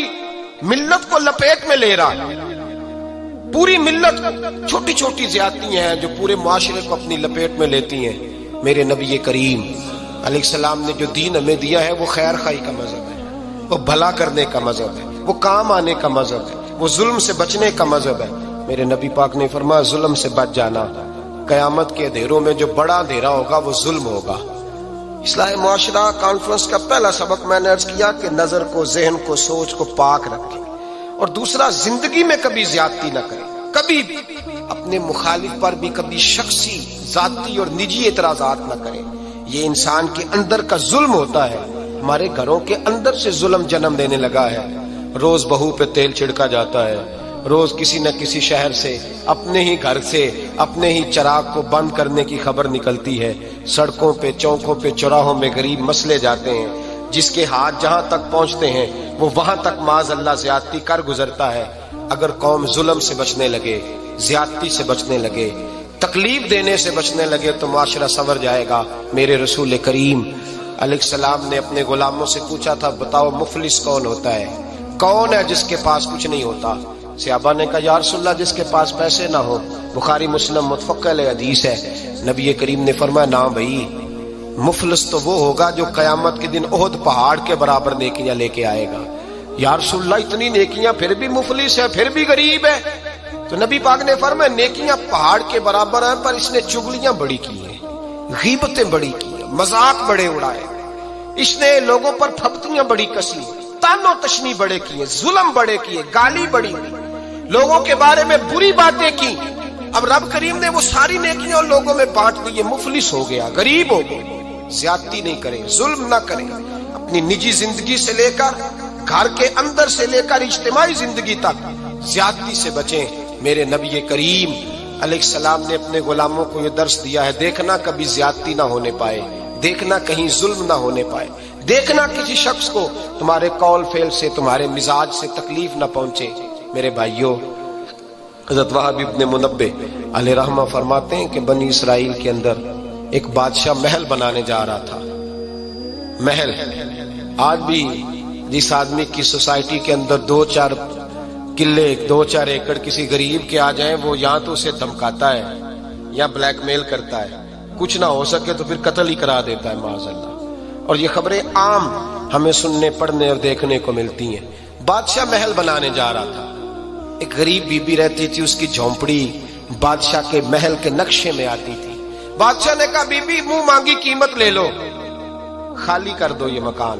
S1: ملت کو لپیٹ میں لے رہا ہے۔ پوری ملت چھوٹی چھوٹی زیادتیاں ہیں جو پورے معاشرے کو اپنی لپیٹ میں لیتی ہیں۔ میرے نبی کریم علیہ السلام نے جو دین ہمیں دیا ہے وہ خیر خواہی کا مذہب ہے، وہ بھلا کرنے کا مذہب ہے، وہ کام آنے کا مذہب ہے، وہ ظلم سے بچنے کا مذہب ہے۔ میرے نبی پاک نے فرمایا ظلم سے بچ جانا، قیامت کے اندھیروں میں جو بڑا اندھیرا ہوگا وہ ظلم ہوگا۔ اصلاح معاشرہ کانفرنس کا پہلا سبق میں نے عرض کیا کہ نظر کو، ذہن کو، سوچ کو پاک رکھیں، اور دوسرا زندگی میں کبھی زیادتی نہ کریں، کبھی بھی اپنے مخالف پر بھی کبھی شخصی، ذاتی اور نجی اعتراضات نہ کریں۔ یہ انسان کے اندر کا ظلم ہوتا ہے، ہمارے گھروں کے اندر سے ظلم جنم دینے لگا ہے۔ روز بہو پہ تیل چھڑکا جاتا ہے، روز کسی نہ کسی شہر سے، اپنے ہی گھر سے، اپنے ہی چراغ کو بند کرنے کی خبر نکلتی ہے۔ سڑکوں پہ، چوکوں پہ، چوراہوں میں غریب مسلے جاتے ہیں، جس کے ہاتھ جہاں تک پہنچتے ہیں وہ وہاں تک معاذ اللہ زیادتی کر گزرتا ہے۔ اگر قوم ظلم سے بچنے لگے، زیادتی سے بچنے لگے، تکلیف دینے سے بچنے لگے تو معاشرہ سنور جائے گا۔ میرے رسول کریم علیہ السلام نے اپنے غلاموں سے پوچھا تھا بتاؤ مفلس کون ہوتا ہے، کون ہے جس کے پاس کچھ نہیں ہوتا؟ صحابہ نے کہا یا رسول اللہ جس کے پاس پیسے نہ ہو۔ بخاری مسلم متفق علیہ حدیث ہے۔ نبی کریم نے فرمایا نا بھائی، مفلس تو وہ ہوگا جو قیامت کے دن احد پہاڑ کے برابر نیکیاں لے کے آئے گا۔ یا رسول اللہ اتنی نیکیاں پھر بھی مفلس ہے، پھر بھی غریب ہے؟ تو نبی پاک نے فرمایا نیکیاں پہاڑ کے برابر ہیں پر اس نے چگلیاں بڑی کی ہیں، غیبتیں بڑی کی ہیں، مذاق بڑے اڑائے، اس نے لوگوں پر پھپتیاں بڑی کسی، تان و تشنی بڑے کیے، ظلم بڑے کیے، گالی بڑی دی، لوگوں کے بارے میں بری باتیں کی۔ اب رب کریم نے وہ ساری نیکیاں لوگوں میں بانٹ دی، یہ مفلس ہو گیا، غریب ہو گیا۔ زیادتی نہیں کریں، ظلم نہ کریں، اپنی نجی زندگی سے لے کر گھر کے اندر سے لے کر اجتماعی زندگی تک زیادتی سے بچیں۔ میرے نبی کریم علیہ السلام نے اپنے غلاموں کو یہ درس دیا ہے، دیکھنا کبھی زیادتی نہ ہونے پائے، دیکھنا کہیں ظلم نہ ہونے پائے، دیکھنا کسی شخص کو تمہارے قول فعل سے، تمہارے مزاج سے تکلیف نہ پہنچے۔ میرے بھائیوں، حضرت وہب ابن منبہ علیہ رحمہ فرماتے ہیں کہ بنی اسرائیل کے اندر ایک بادشاہ محل بنانے جا رہا تھا۔ محل آج بھی جس آدمی کی سوسائٹی کے اندر دو چار قلعے، دو چار ایکڑ کسی غریب کے آ جائیں، وہ یا تو اسے دھمکاتا ہے یا بلیک میل کرتا ہے، کچھ نہ ہو سکے تو پھر قتل ہی کرا دیتا ہے معاذ اللہ۔ اور یہ خبریں عام ہمیں سننے، پڑھنے اور دیکھنے کو ملتی ہیں۔ بادشاہ محل بنانے جا رہا تھا، ایک غریب بی بی رہتی تھی، اس کی جھونپڑی بادشاہ کے محل کے نقشے میں آتی تھی۔ بادشاہ نے کہا بی بی منہ مانگی قیمت لے لو، خالی کر دو یہ مکان۔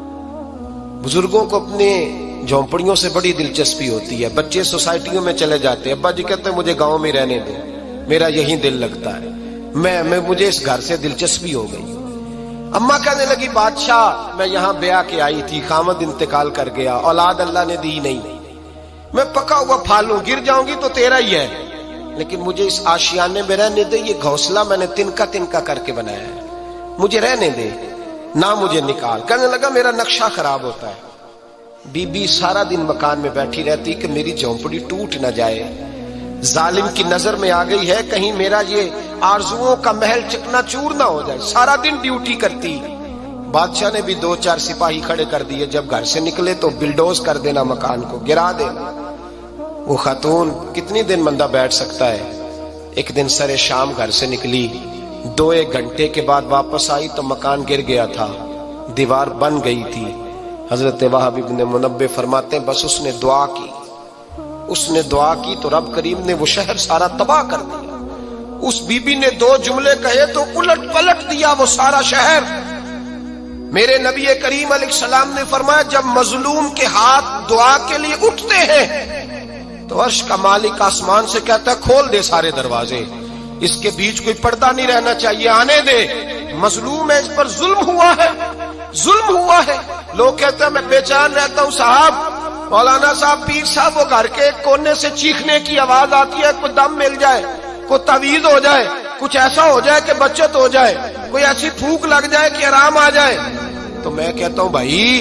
S1: بزرگوں کو اپنے جھونپڑیوں سے بڑی دلچسپی ہوتی ہے، بچے سوسائٹیوں میں چلے جاتے ہیں، ابا جی کہتے ہیں مجھے گاؤں میں رہنے دیں، میرا یہی دل لگتا ہے، میں میں مجھے اس گھر سے دلچسپی ہو گئی۔ اماں کہنے لگی بادشاہ میں یہاں بیاہ کے آئی تھی، خامد انتقال کر گیا، اولاد اللہ نے دی نہیں، میں پکا ہوا پھال ہوں، گر جاؤں گی تو تیرا ہی ہے، لیکن مجھے اس آشیانے میں رہنے دے، یہ گھونسلہ میں نے تنکا تنکا کر کے بنایا ہے، مجھے رہنے دے، نہ مجھے نکال۔ کہنے لگا میرا نقشہ خراب ہوتا ہے۔ بی بی سارا دن مکان میں بیٹھی رہتی کہ میری جھونپڑی ٹوٹ نہ جائے، ظالم کی نظر میں آ گئی ہے کہیں میرا یہ آرزوؤں کا محل چکنا چور نہ ہو جائے، سارا دن ڈیوٹی کرتی۔ بادشاہ نے بھی دو چار سپاہی کھڑے کر دیے، جب گھر سے نکلے تو بلڈوز کر دینا، مکان کو گرا دینا۔ وہ خاتون کتنی دن بندہ بیٹھ سکتا ہے؟ ایک دن سر شام گھر سے نکلی، دو ایک گھنٹے کے بعد واپس آئی تو مکان گر گیا تھا، دیوار بن گئی تھی۔ حضرت وہب ابن منبہ فرماتے ہیں بس اس نے دعا کی، اس نے دعا کی تو رب کریم نے وہ شہر سارا تباہ کر دیا۔ اس بی بی نے دو جملے کہے تو الٹ پلٹ دیا وہ سارا شہر۔ میرے نبی کریم علیہ السلام نے فرمایا جب مظلوم کے ہاتھ دعا کے لیے اٹھتے ہیں تو عرش کا مالک آسمان سے کہتا ہے کھول دے سارے دروازے، اس کے بیچ کوئی پردہ نہیں رہنا چاہیے، آنے دے، مظلوم ہے، اس پر ظلم ہوا ہے، ظلم ہوا ہے۔ لوگ کہتے ہیں میں بے چین رہتا ہوں صاحب، مولانا صاحب، پیر صاحب، وہ گھر کے ایک کونے سے چیخنے کی آواز آتی ہے، کوئی دم مل جائے، کوئی تعویذ ہو جائے، کچھ ایسا ہو جائے کہ بچت ہو جائے، کوئی ایسی پھونک لگ جائے کہ آرام آ جائے۔ تو میں کہتا ہوں بھائی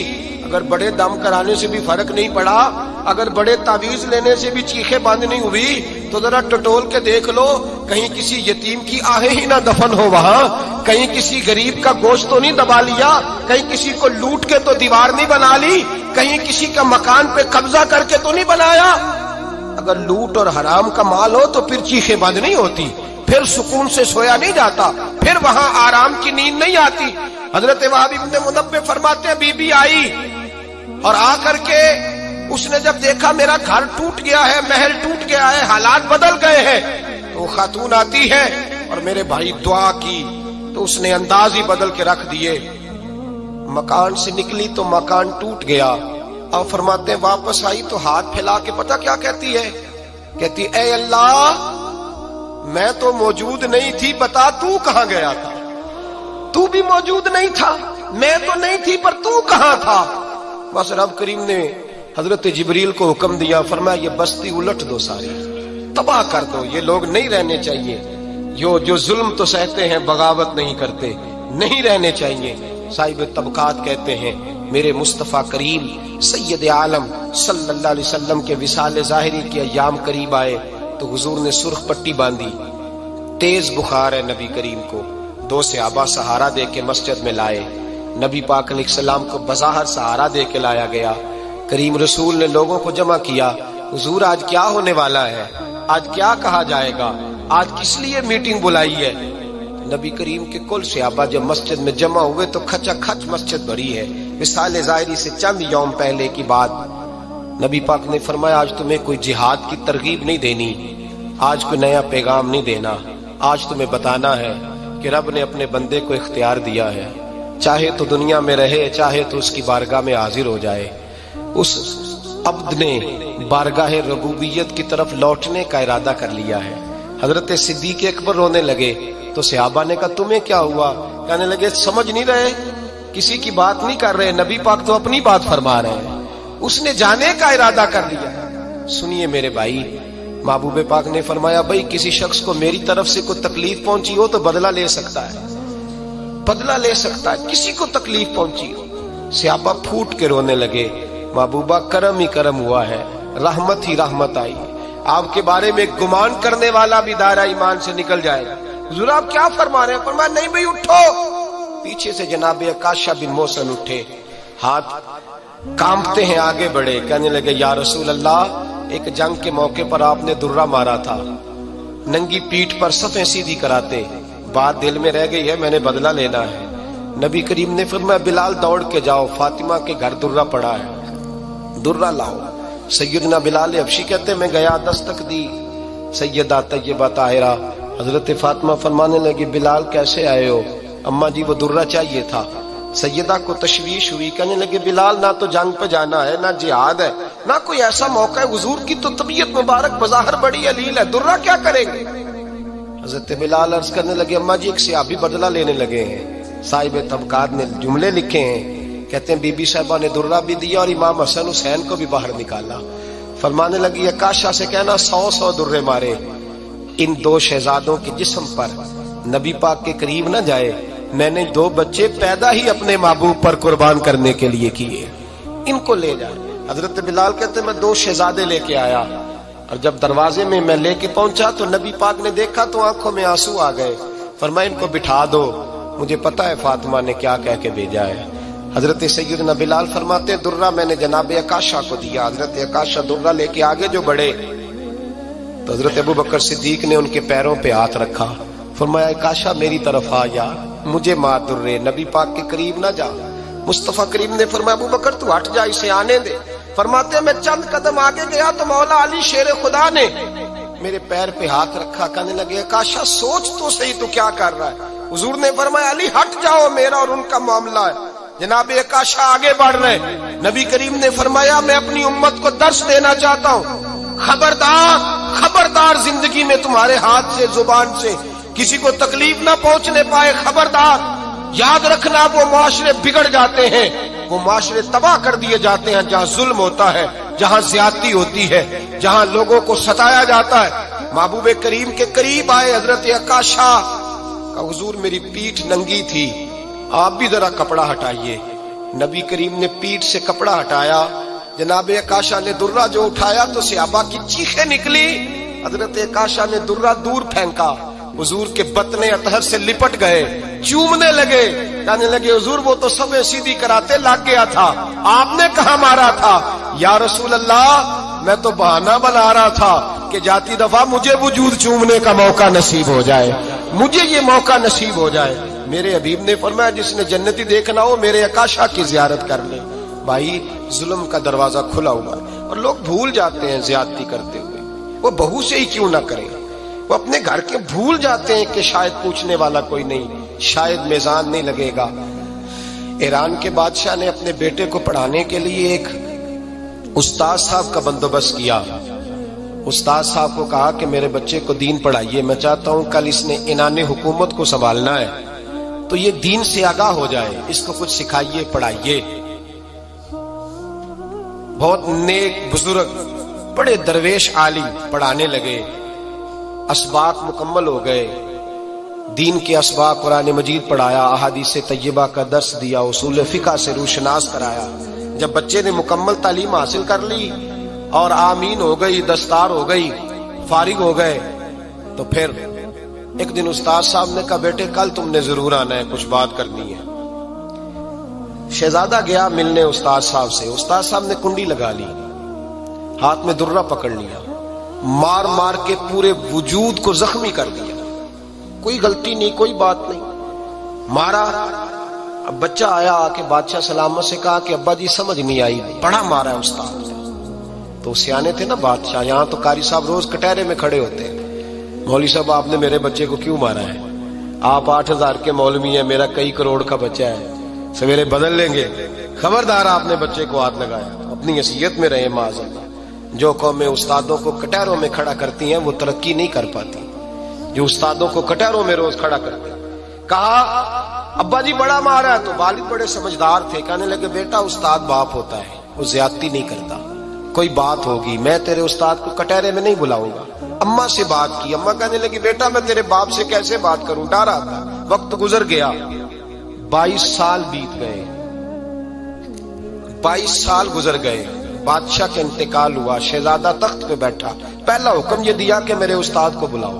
S1: اگر بڑے دم کرانے سے بھی فرق نہیں پڑا، اگر بڑے تعویذ لینے سے بھی چیخیں بند نہیں ہوئی، تو ذرا ٹٹول کے دیکھ لو، کہیں کسی یتیم کی آہیں ہی نہ دفن ہو وہاں، کہیں کسی غریب کا گوشت تو نہیں دبا لیا، کہیں کسی کو لوٹ کے تو دیوار نہیں بنا لی، کہیں کسی کا مکان پہ قبضہ کر کے تو نہیں بنایا۔ اگر لوٹ اور حرام کا مال ہو تو پھر چیخیں بند نہیں ہوتی، پھر سکون سے سویا نہیں جاتا، پھر وہاں آرام کی نیند نہیں آتی۔ حضرت وہاب بن منبہ فرماتے ہیں بی بی آئی اور آ کر کے اس نے جب دیکھا میرا گھر ٹوٹ گیا ہے، محل ٹوٹ گیا ہے، حالات بدل گئے ہیں، تو وہ خاتون آتی ہے اور میرے بھائی دعا کی تو اس نے انداز ہی بدل کے رکھ دیے۔ مکان سے نکلی تو مکان ٹوٹ گیا، اور فرماتے ہیں واپس آئی تو ہاتھ پھیلا کے پتہ کیا کہتی ہے؟ کہتی اے اللہ میں تو موجود نہیں تھی، بتا تو کہاں گیا تھا؟ تو بھی موجود نہیں تھا، میں تو نہیں تھی، پر تو کہاں تھا؟ بس رب کریم نے حضرت جبریل کو حکم دیا، فرمایا یہ بستی الٹ دو، ساری تباہ کر دو، یہ لوگ نہیں رہنے چاہیے، جو جو ظلم تو سہتے ہیں بغاوت نہیں کرتے، نہیں رہنے چاہیے۔ صاحب طبقات کہتے ہیں میرے مصطفیٰ کریم سید عالم صلی اللہ علیہ وسلم کے وصال ظاہری کے ایام قریب آئے تو حضور نے سرخ پٹی باندھی، تیز بخار ہے نبی کریم کو، دو صحابہ سہارا دے کے مسجد میں لائے، نبی پاک علیہ السلام کو بظاہر سہارا دے کے لایا گیا۔ کریم رسول نے لوگوں کو جمع کیا، حضور آج کیا ہونے والا ہے، آج کیا کہا جائے گا، آج کس لیے میٹنگ بلائی ہے؟ نبی کریم کے کل صحابہ جب مسجد میں جمع ہوئے تو کھچا کھچ مسجد بھری ہے۔ وصال ظاہری سے چند یوم پہلے کی بات، نبی پاک نے فرمایا آج تمہیں کوئی جہاد کی ترغیب نہیں دینی، آج کوئی نیا پیغام نہیں دینا، آج تمہیں بتانا ہے کہ رب نے اپنے بندے کو اختیار دیا ہے، چاہے تو دنیا میں رہے، چاہے تو اس کی بارگاہ میں حاضر ہو جائے۔ اس عبد نے بارگاہ ربوبیت کی طرف لوٹنے کا ارادہ کر لیا ہے۔ حضرت صدیق اکبر رونے لگے تو صحابہ نے کہا تمہیں کیا ہوا؟ کہنے لگے سمجھ نہیں رہے، کسی کی بات نہیں کر رہے، نبی پاک تو اپنی بات فرما رہے ہیں، اس نے جانے کا ارادہ کر لیا۔ سنیے میرے بھائی، محبوب پاک نے فرمایا بھائی کسی شخص کو میری طرف سے کوئی تکلیف پہنچی ہو تو بدلہ لے سکتا ہے، بدلہ لے سکتا ہے، کسی کو تکلیف پہنچی ہو۔ صحابہ پھوٹ کے رونے لگے، محبوبہ کرم ہی کرم ہوا ہے، رحمت ہی رحمت آئی، آپ کے بارے میں گمان کرنے والا بھی دائرہ ایمان سے نکل جائے گا۔ حضور آپ کیا فرما رہے ہیں؟ فرمایا نہیں بھائی اٹھو۔ پیچھے سے جناب عکاشہ بن محصن اٹھے، ہاتھ کانپتے ہیں، آگے بڑھے، کہنے لگے یا رسول اللہ ایک جنگ کے موقع پر آپ نے درہ مارا تھا، ننگی پیٹھ پر صفیں سیدھی کراتے، بات دل میں رہ گئی ہے، میں نے بدلہ لینا ہے۔ نبی کریم نے فرمایا بلال دوڑ کے جاؤ، فاطمہ کے گھر درہ پڑا ہے، درہ لاؤ۔ سیدنا بلال حبشی کہتے میں گیا، دستک دی سیدہ طیبہ طاہرہ، حضرت فاطمہ فرمانے لگی بلال کیسے آئے ہو؟ اماں جی وہ درہ چاہیے تھا۔ سیدہ کو تشویش ہوئی، کہنے لگے بلال نہ تو جنگ پہ جانا ہے، نہ جہاد ہے، نہ کوئی ایسا موقع ہے، حضور کی تو طبیعت مبارک بظاہر بڑی علیل ہے، درہ کیا کریں گے؟ حضرت بلال عرض کرنے لگے اماں جی ایک صحابی بدلہ لینے لگے ہیں، صاحب طبقات نے جملے لکھے ہیں، کہتے ہیں بی بی صاحبہ نے درہ بھی دیا اور امام حسن حسین کو بھی باہر نکالا۔ فرمانے لگی عکاشہ سے کہنا سو سو درے مارے، ان دو شہزادوں کے جسم پر نبی پاک کے قریب نہ جائے، میں نے دو بچے پیدا ہی اپنے محبوب پر قربان کرنے کے لیے کیے، ان کو لے جائے۔ حضرت بلال کہتے میں دو شہزادے لے کے آیا، اور جب دروازے میں میں لے کے پہنچا تو نبی پاک نے دیکھا تو آنکھوں میں آنسو آ گئے، فرمایا ان کو بٹھا دو، مجھے پتا ہے فاطمہ نے کیا کہہ کے بھیجا ہے۔ حضرت سیدنا بلال فرماتے ہیں درہ میں نے جناب عکاشہ کو دیا، حضرت عکاشہ درہ لے کے آگے جو بڑھے تو حضرت ابو بکر صدیق نے ان کے پیروں پہ ہاتھ رکھا، فرمایا عکاشہ میری طرف آ یا مجھے مار درے، نبی پاک کے قریب نہ جا۔ مصطفیٰ کریم نے فرمایا ابو بکر تو ہٹ جا، اسے آنے دے۔ فرماتے ہیں میں چند قدم آگے گیا تو مولا علی شیر خدا نے میرے پیر پہ ہاتھ رکھا، کہنے لگے عکاشہ سوچ تو صحیح تو کیا کر رہا ہے؟ حضور نے فرمایا علی ہٹ جاؤ، میرا اور ان کا معاملہ ہے۔ جناب عکاشہ آگے بڑھ رہے، نبی کریم نے فرمایا میں اپنی امت کو درس دینا چاہتا ہوں، خبردار خبردار زندگی میں تمہارے ہاتھ سے زبان سے کسی کو تکلیف نہ پہنچنے پائے، خبردار یاد رکھنا وہ معاشرے بگڑ جاتے ہیں، وہ معاشرے تباہ کر دیے جاتے ہیں جہاں ظلم ہوتا ہے، جہاں زیادتی ہوتی ہے، جہاں لوگوں کو ستایا جاتا ہے۔ محبوب کریم کے قریب آئے حضرت عکاشہ کا، حضور میری پیٹھ ننگی تھی، آپ بھی ذرا کپڑا ہٹائیے۔ نبی کریم نے پیٹھ سے کپڑا ہٹایا، جناب عکاشہ نے درہ جو اٹھایا تو صحابہ کی چیخیں نکلی، حضرت عکاشہ نے درہ دور پھینکا، حضور کے بطن اطہر سے لپٹ گئے، چومنے لگے، کہنے لگے حضور وہ تو سب سیدھی کراتے لگ گیا تھا، آپ نے کہاں مارا تھا؟ یا رسول اللہ میں تو بہانہ بنا رہا تھا کہ جاتی دفعہ مجھے وجود چومنے کا موقع نصیب ہو جائے، مجھے یہ موقع نصیب ہو جائے۔ میرے حبیب نے فرمایا جس نے جنتی دیکھنا ہو میرے عکاشہ کی زیارت کر لے۔ بھائی ظلم کا دروازہ کھلا ہوا ہے اور لوگ بھول جاتے ہیں زیادتی کرتے ہوئے، وہ بہو سے ہی کیوں نہ کریں، وہ اپنے گھر کے بھول جاتے ہیں کہ شاید پوچھنے والا کوئی نہیں، شاید میزان نہیں لگے گا۔ ایران کے بادشاہ نے اپنے بیٹے کو پڑھانے کے لیے ایک استاد صاحب کا بندوبست کیا۔ استاد صاحب کو کہا کہ میرے بچے کو دین پڑھائیے، میں چاہتا ہوں کل اس نے عنان حکومت کو سنبھالنا ہے تو یہ دین سے آگاہ ہو جائے، اس کو کچھ سکھائیے پڑھائیے۔ بہت نیک بزرگ بڑے درویش عالم پڑھانے لگے، اسباق مکمل ہو گئے، دین کے اسباق قرآن مجید پڑھایا، احادیث طیبہ کا درس دیا، اصول فقہ سے روشناس کرایا۔ جب بچے نے مکمل تعلیم حاصل کر لی اور آمین ہو گئی، دستار ہو گئی، فارغ ہو گئے، تو پھر ایک دن استاد صاحب نے کہا بیٹے کل تم نے ضرور آنا ہے، کچھ بات کرنی ہے۔ شہزادہ گیا ملنے استاد صاحب سے، استاد صاحب نے کنڈی لگا لی، ہاتھ میں درہ پکڑ لیا، مار مار کے پورے وجود کو زخمی کر دیا، کوئی غلطی نہیں، کوئی بات نہیں، مارا۔ اب بچہ آیا آ کے بادشاہ سلامت سے کہا کہ ابا جی سمجھ نہیں آئی، بڑا مارا ہے استاد۔ تو سیانے تھے نا بادشاہ، یہاں تو قاری صاحب روز کٹہرے میں کھڑے ہوتے ہیں، مولوی صاحب آپ نے میرے بچے کو کیوں مارا ہے؟ آپ آٹھ ہزار کے مولوی ہیں، میرا کئی کروڑ کا بچہ ہے، سویرے بدل لیں گے، خبردار آپ نے بچے کو ہاتھ لگایا، اپنی حیثیت میں رہے معاذ اللہ۔ جو قومیں استادوں کو کٹہروں میں کھڑا کرتی ہیں وہ ترقی نہیں کر پاتی، جو استادوں کو کٹہروں میں روز کھڑا کرتے ہیں۔ کہا ابا جی بڑا مارا ہے، تو والد بڑے سمجھدار تھے، کہنے لگے بیٹا استاد باپ ہوتا ہے، وہ زیادتی نہیں کرتا، کوئی بات ہوگی میں تیرے استاد کو کٹہرے میں نہیں بلاؤں گا۔ اماں سے بات کی، اماں کہنے لگی بیٹا میں تیرے باپ سے کیسے بات کروں، ڈر آتا۔ وقت گزر گیا، بائیس سال بیت گئے، بائیس سال گزر گئے، بادشاہ کا انتقال ہوا، شہزادہ تخت پہ بیٹھا، پہلا حکم یہ دیا کہ میرے استاد کو بلاؤ،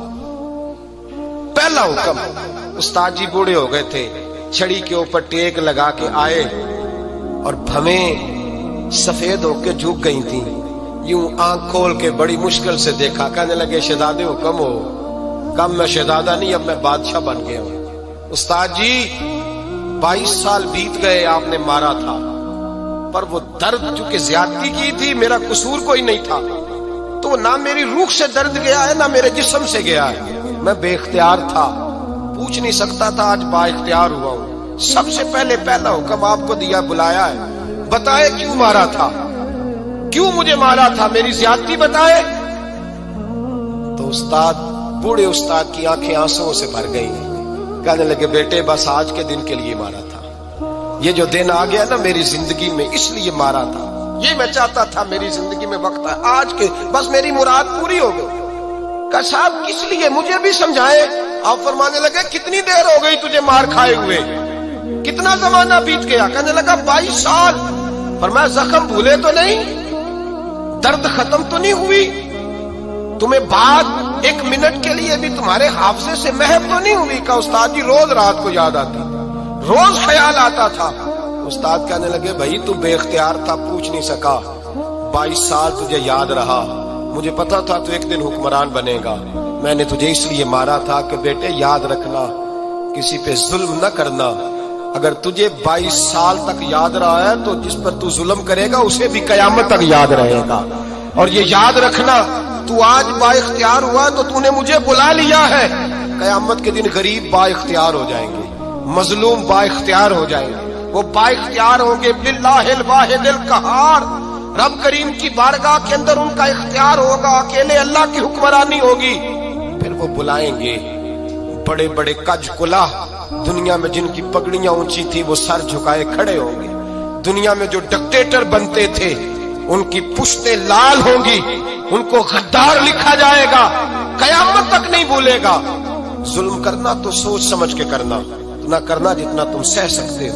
S1: پہلا حکم۔ استاد جی بوڑھے ہو گئے تھے، چھڑی کے اوپر ٹیک لگا کے آئے اور بھویں سفید ہو کے جھک گئی تھیں، یوں آنکھ کھول کے بڑی مشکل سے دیکھا، کہنے لگے شہزادے حکم ہو۔ کم میں شہزادہ نہیں، اب میں بادشاہ بن گیا ہوں۔ استاد جی بائیس سال بیت گئے، آپ نے مارا تھا، پر وہ درد چونکہ زیادتی کی تھی، میرا قصور کوئی نہیں تھا، تو نہ میری روح سے درد گیا ہے نہ میرے جسم سے گیا ہے، میں بے اختیار تھا، پوچھ نہیں سکتا تھا، آج با اختیار ہوا ہوں۔ سب سے پہلے پہلا حکم آپ کو دیا، بلایا ہے، بتائے کیوں مارا تھا، کیوں مجھے مارا تھا، میری زیادتی بتائے۔ تو استاد بوڑھے استاد کی آنکھیں آنسوں سے بھر گئی، کہنے لگے بیٹے بس آج کے دن کے لیے مارا تھا، یہ جو دن آ گیا نا میری زندگی میں اس لیے مارا تھا، یہ میں چاہتا تھا میری زندگی میں وقت ہے، آج کے بس میری مراد پوری ہو گئی۔ کہ صاحب کس لیے، مجھے بھی سمجھائے۔ آپ فرمانے لگے کتنی دیر ہو گئی تجھے مار کھائے ہوئے، کتنا زمانہ بیت گیا؟ کہنے لگا بائیس سال۔ فرمایا زخم بھولے تو نہیں، درد ختم تو نہیں ہوئی، تمہیں بات ایک منٹ کے لیے بھی تمہارے حافظے سے محو تو نہیں ہوئی؟ کہ استاد جی روز رات کو یاد آتی، روز خیال آتا تھا۔ استاد کہنے لگے بھائی تو بے اختیار تھا، پوچھ نہیں سکا، بائیس سال تجھے یاد رہا، مجھے پتا تھا تو ایک دن حکمران بنے گا، میں نے تجھے اس لیے مارا تھا کہ بیٹے یاد رکھنا، کسی پہ ظلم نہ کرنا، اگر تجھے بائیس سال تک یاد رہا ہے تو جس پر تو ظلم کرے گا اسے بھی قیامت تک یاد رہے گا، اور یہ یاد رکھنا تو آج با اختیار ہوا تو تو نے مجھے بلا لیا ہے، قیامت کے دن غریب با اختیار ہو جائیں گے، مظلوم با اختیار ہو جائیں گے، وہ با اختیار ہوں گے باللہ الواحد القہار، رب کریم کی بارگاہ کے اندر ان کا اختیار ہوگا، اکیلے اللہ کی حکمرانی ہوگی، پھر وہ بلائیں گے بڑے بڑے کج کلاہ، دنیا میں جن کی پگڑیاں اونچی تھی وہ سر جھکائے کھڑے ہوں گے، دنیا میں جو ڈکٹیٹر بنتے تھے ان کی پشتیں لال ہوں گی، ان کو غدار لکھا جائے گا، قیامت تک نہیں بھولے گا۔ ظلم کرنا تو سوچ سمجھ کے کرنا، اتنا کرنا جتنا تم سہ سکتے ہو،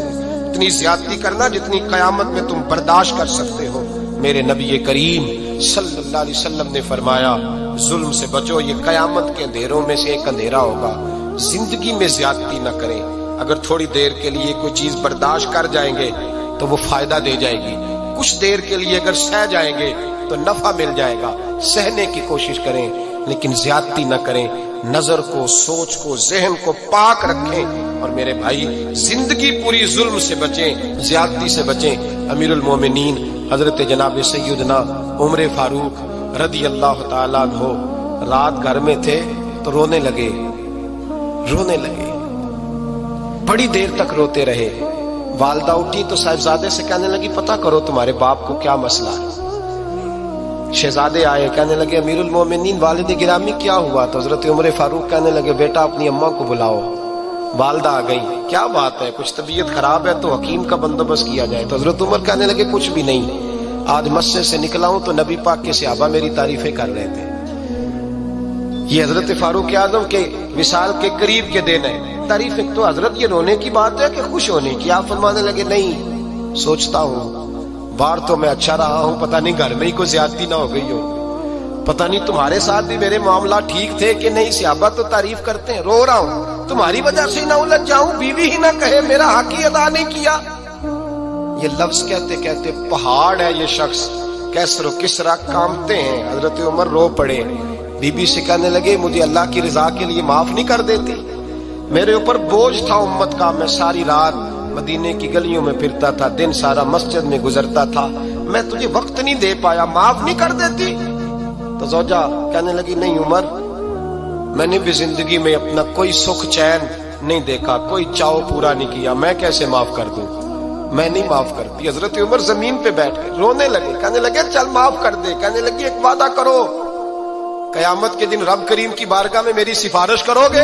S1: اتنی زیادتی کرنا جتنی قیامت میں تم برداشت کر سکتے ہو۔ میرے نبی کریم صلی اللہ علیہ وسلم نے فرمایا ظلم سے بچو، یہ قیامت کے اندھیروں میں سے ایک اندھیرا ہوگا۔ زندگی میں زیادتی نہ کریں، اگر تھوڑی دیر کے لیے کوئی چیز برداشت کر جائیں گے تو وہ فائدہ دے جائے گی، کچھ دیر کے لیے اگر سہ جائیں گے تو نفع مل جائے گا، سہنے کی کوشش کریں لیکن زیادتی نہ کریں، نظر کو، سوچ کو، ذہن کو پاک رکھیں۔ اور میرے بھائی زندگی پوری ظلم سے بچیں، زیادتی سے بچیں۔ امیر المومنین حضرت جناب سیدنا عمر فاروق رضی اللہ تعالیٰ عنہ رات گھر میں تھے تو رونے لگے رونے لگے بڑی دیر تک روتے رہے۔ والدہ اٹھی تو صاحبزادے سے کہنے لگی پتہ کرو تمہارے باپ کو کیا مسئلہ ہے۔ شہزادے آئے، کہنے لگے امیر المومنین والد گرامی کیا ہوا؟ تو حضرت عمر فاروق کہنے لگے بیٹا اپنی اماں کو بلاؤ۔ والدہ آ گئی، کیا بات ہے؟ کچھ طبیعت خراب ہے تو حکیم کا بندوبست کیا جائے۔ تو حضرت عمر کہنے لگے کچھ بھی نہیں، آج مسجد سے نکلا ہوں تو نبی پاک کے صحابہ میری تعریفیں کر رہے تھے۔ یہ حضرت فاروق اعظم کے وصال کے قریب کے دن ہے، تعریف ایک تو حضرت یہ رونے کی بات ہے کہ خوش ہونے کی؟ آپ فرمانے لگے نہیں، سوچتا ہوں باہر تو میں اچھا رہا ہوں، پتہ نہیں گھر میں ہی کوئی زیادتی نہ ہو گئی ہو، پتہ نہیں تمہارے ساتھ بھی میرے معاملات ٹھیک تھے کہ نہیں، صحابہ تو تعریف کرتے ہیں، رو رہا ہوں تمہاری وجہ سے نہ الجھ جاؤں، بیوی ہی نہ کہے میرا حق ہی ادا نہیں کیا۔ یہ لفظ کہتے کہتے پہاڑ ہے یہ شخص، کیسر و کسرا کامتے ہیں۔ حضرت عمر رو پڑے، بی بی سے کہنے لگے مجھے اللہ کی رضا کے لیے معاف نہیں کر دیتی؟ میرے اوپر بوجھ تھا امت کا، میں ساری رات مدینے کی گلیوں میں پھرتا تھا، دن سارا مسجد میں گزرتا تھا، میں تجھے وقت نہیں دے پایا، معاف نہیں کر دیتی؟ تو زوجہ کہنے لگی نہیں عمر، میں نے بھی زندگی میں اپنا کوئی سکھ چین نہیں دیکھا، کوئی چاؤ پورا نہیں کیا، میں کیسے معاف کر دوں؟ میں نہیں معاف کرتی۔ حضرت عمر زمین پہ بیٹھ گئے، رونے لگے، کہنے لگے چل معاف کر دے۔ کہنے لگی ایک وعدہ کرو، قیامت کے دن رب کریم کی بارگاہ میں میری سفارش کرو گے؟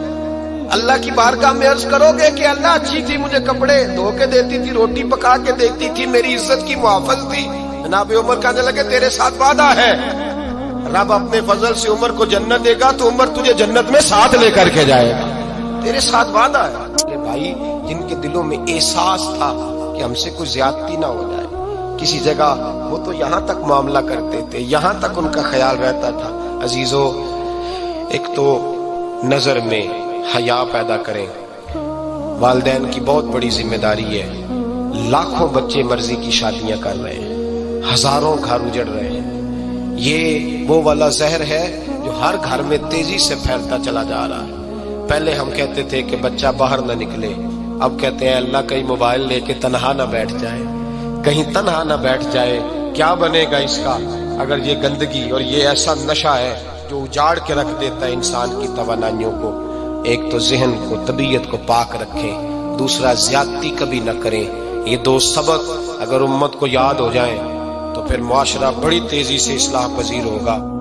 S1: اللہ کی بارگاہ میں عرض کرو گے کہ اللہ اچھی تھی، مجھے کپڑے دھو کے دیتی تھی، روٹی پکا کے دیتی تھی، میری عزت کی محافظ تھی؟ جناب عمر کہنے لگے تیرے ساتھ وعدہ ہے، رب اپنے فضل سے عمر کو جنت دے گا تو عمر تجھے جنت میں ساتھ لے کر کے جائے گا، تیرے ساتھ وعدہ ہے۔ بھائی جن کے دلوں میں احساس تھا کہ ہم سے کوئی زیادتی نہ ہو جائے کسی جگہ، وہ تو یہاں تک معاملہ کرتے تھے، یہاں تک ان کا خیال رہتا تھا۔ عزیزو، ایک تو نظر میں حیا پیدا کریں، والدین کی بہت بڑی ذمہ داری ہے۔ لاکھوں بچے مرضی کی شادیاں کر رہے ہیں، ہزاروں گھر اجڑ رہے ہیں، یہ وہ والا زہر ہے جو ہر گھر میں تیزی سے پھیلتا چلا جا رہا ہے۔ پہلے ہم کہتے تھے کہ بچہ باہر نہ نکلے، اب کہتے ہیں اللہ کہیں موبائل لے کے تنہا نہ بیٹھ جائے، کہیں تنہا نہ بیٹھ جائے، کیا بنے گا اس کا اگر یہ گندگی اور یہ ایسا نشہ ہے جو اجاڑ کے رکھ دیتا ہے انسان کی توانائیوں کو۔ ایک تو ذہن کو، طبیعت کو پاک رکھیں، دوسرا زیادتی کبھی نہ کریں۔ یہ دو سبق اگر امت کو یاد ہو جائیں تو پھر معاشرہ بڑی تیزی سے اصلاح پذیر ہوگا۔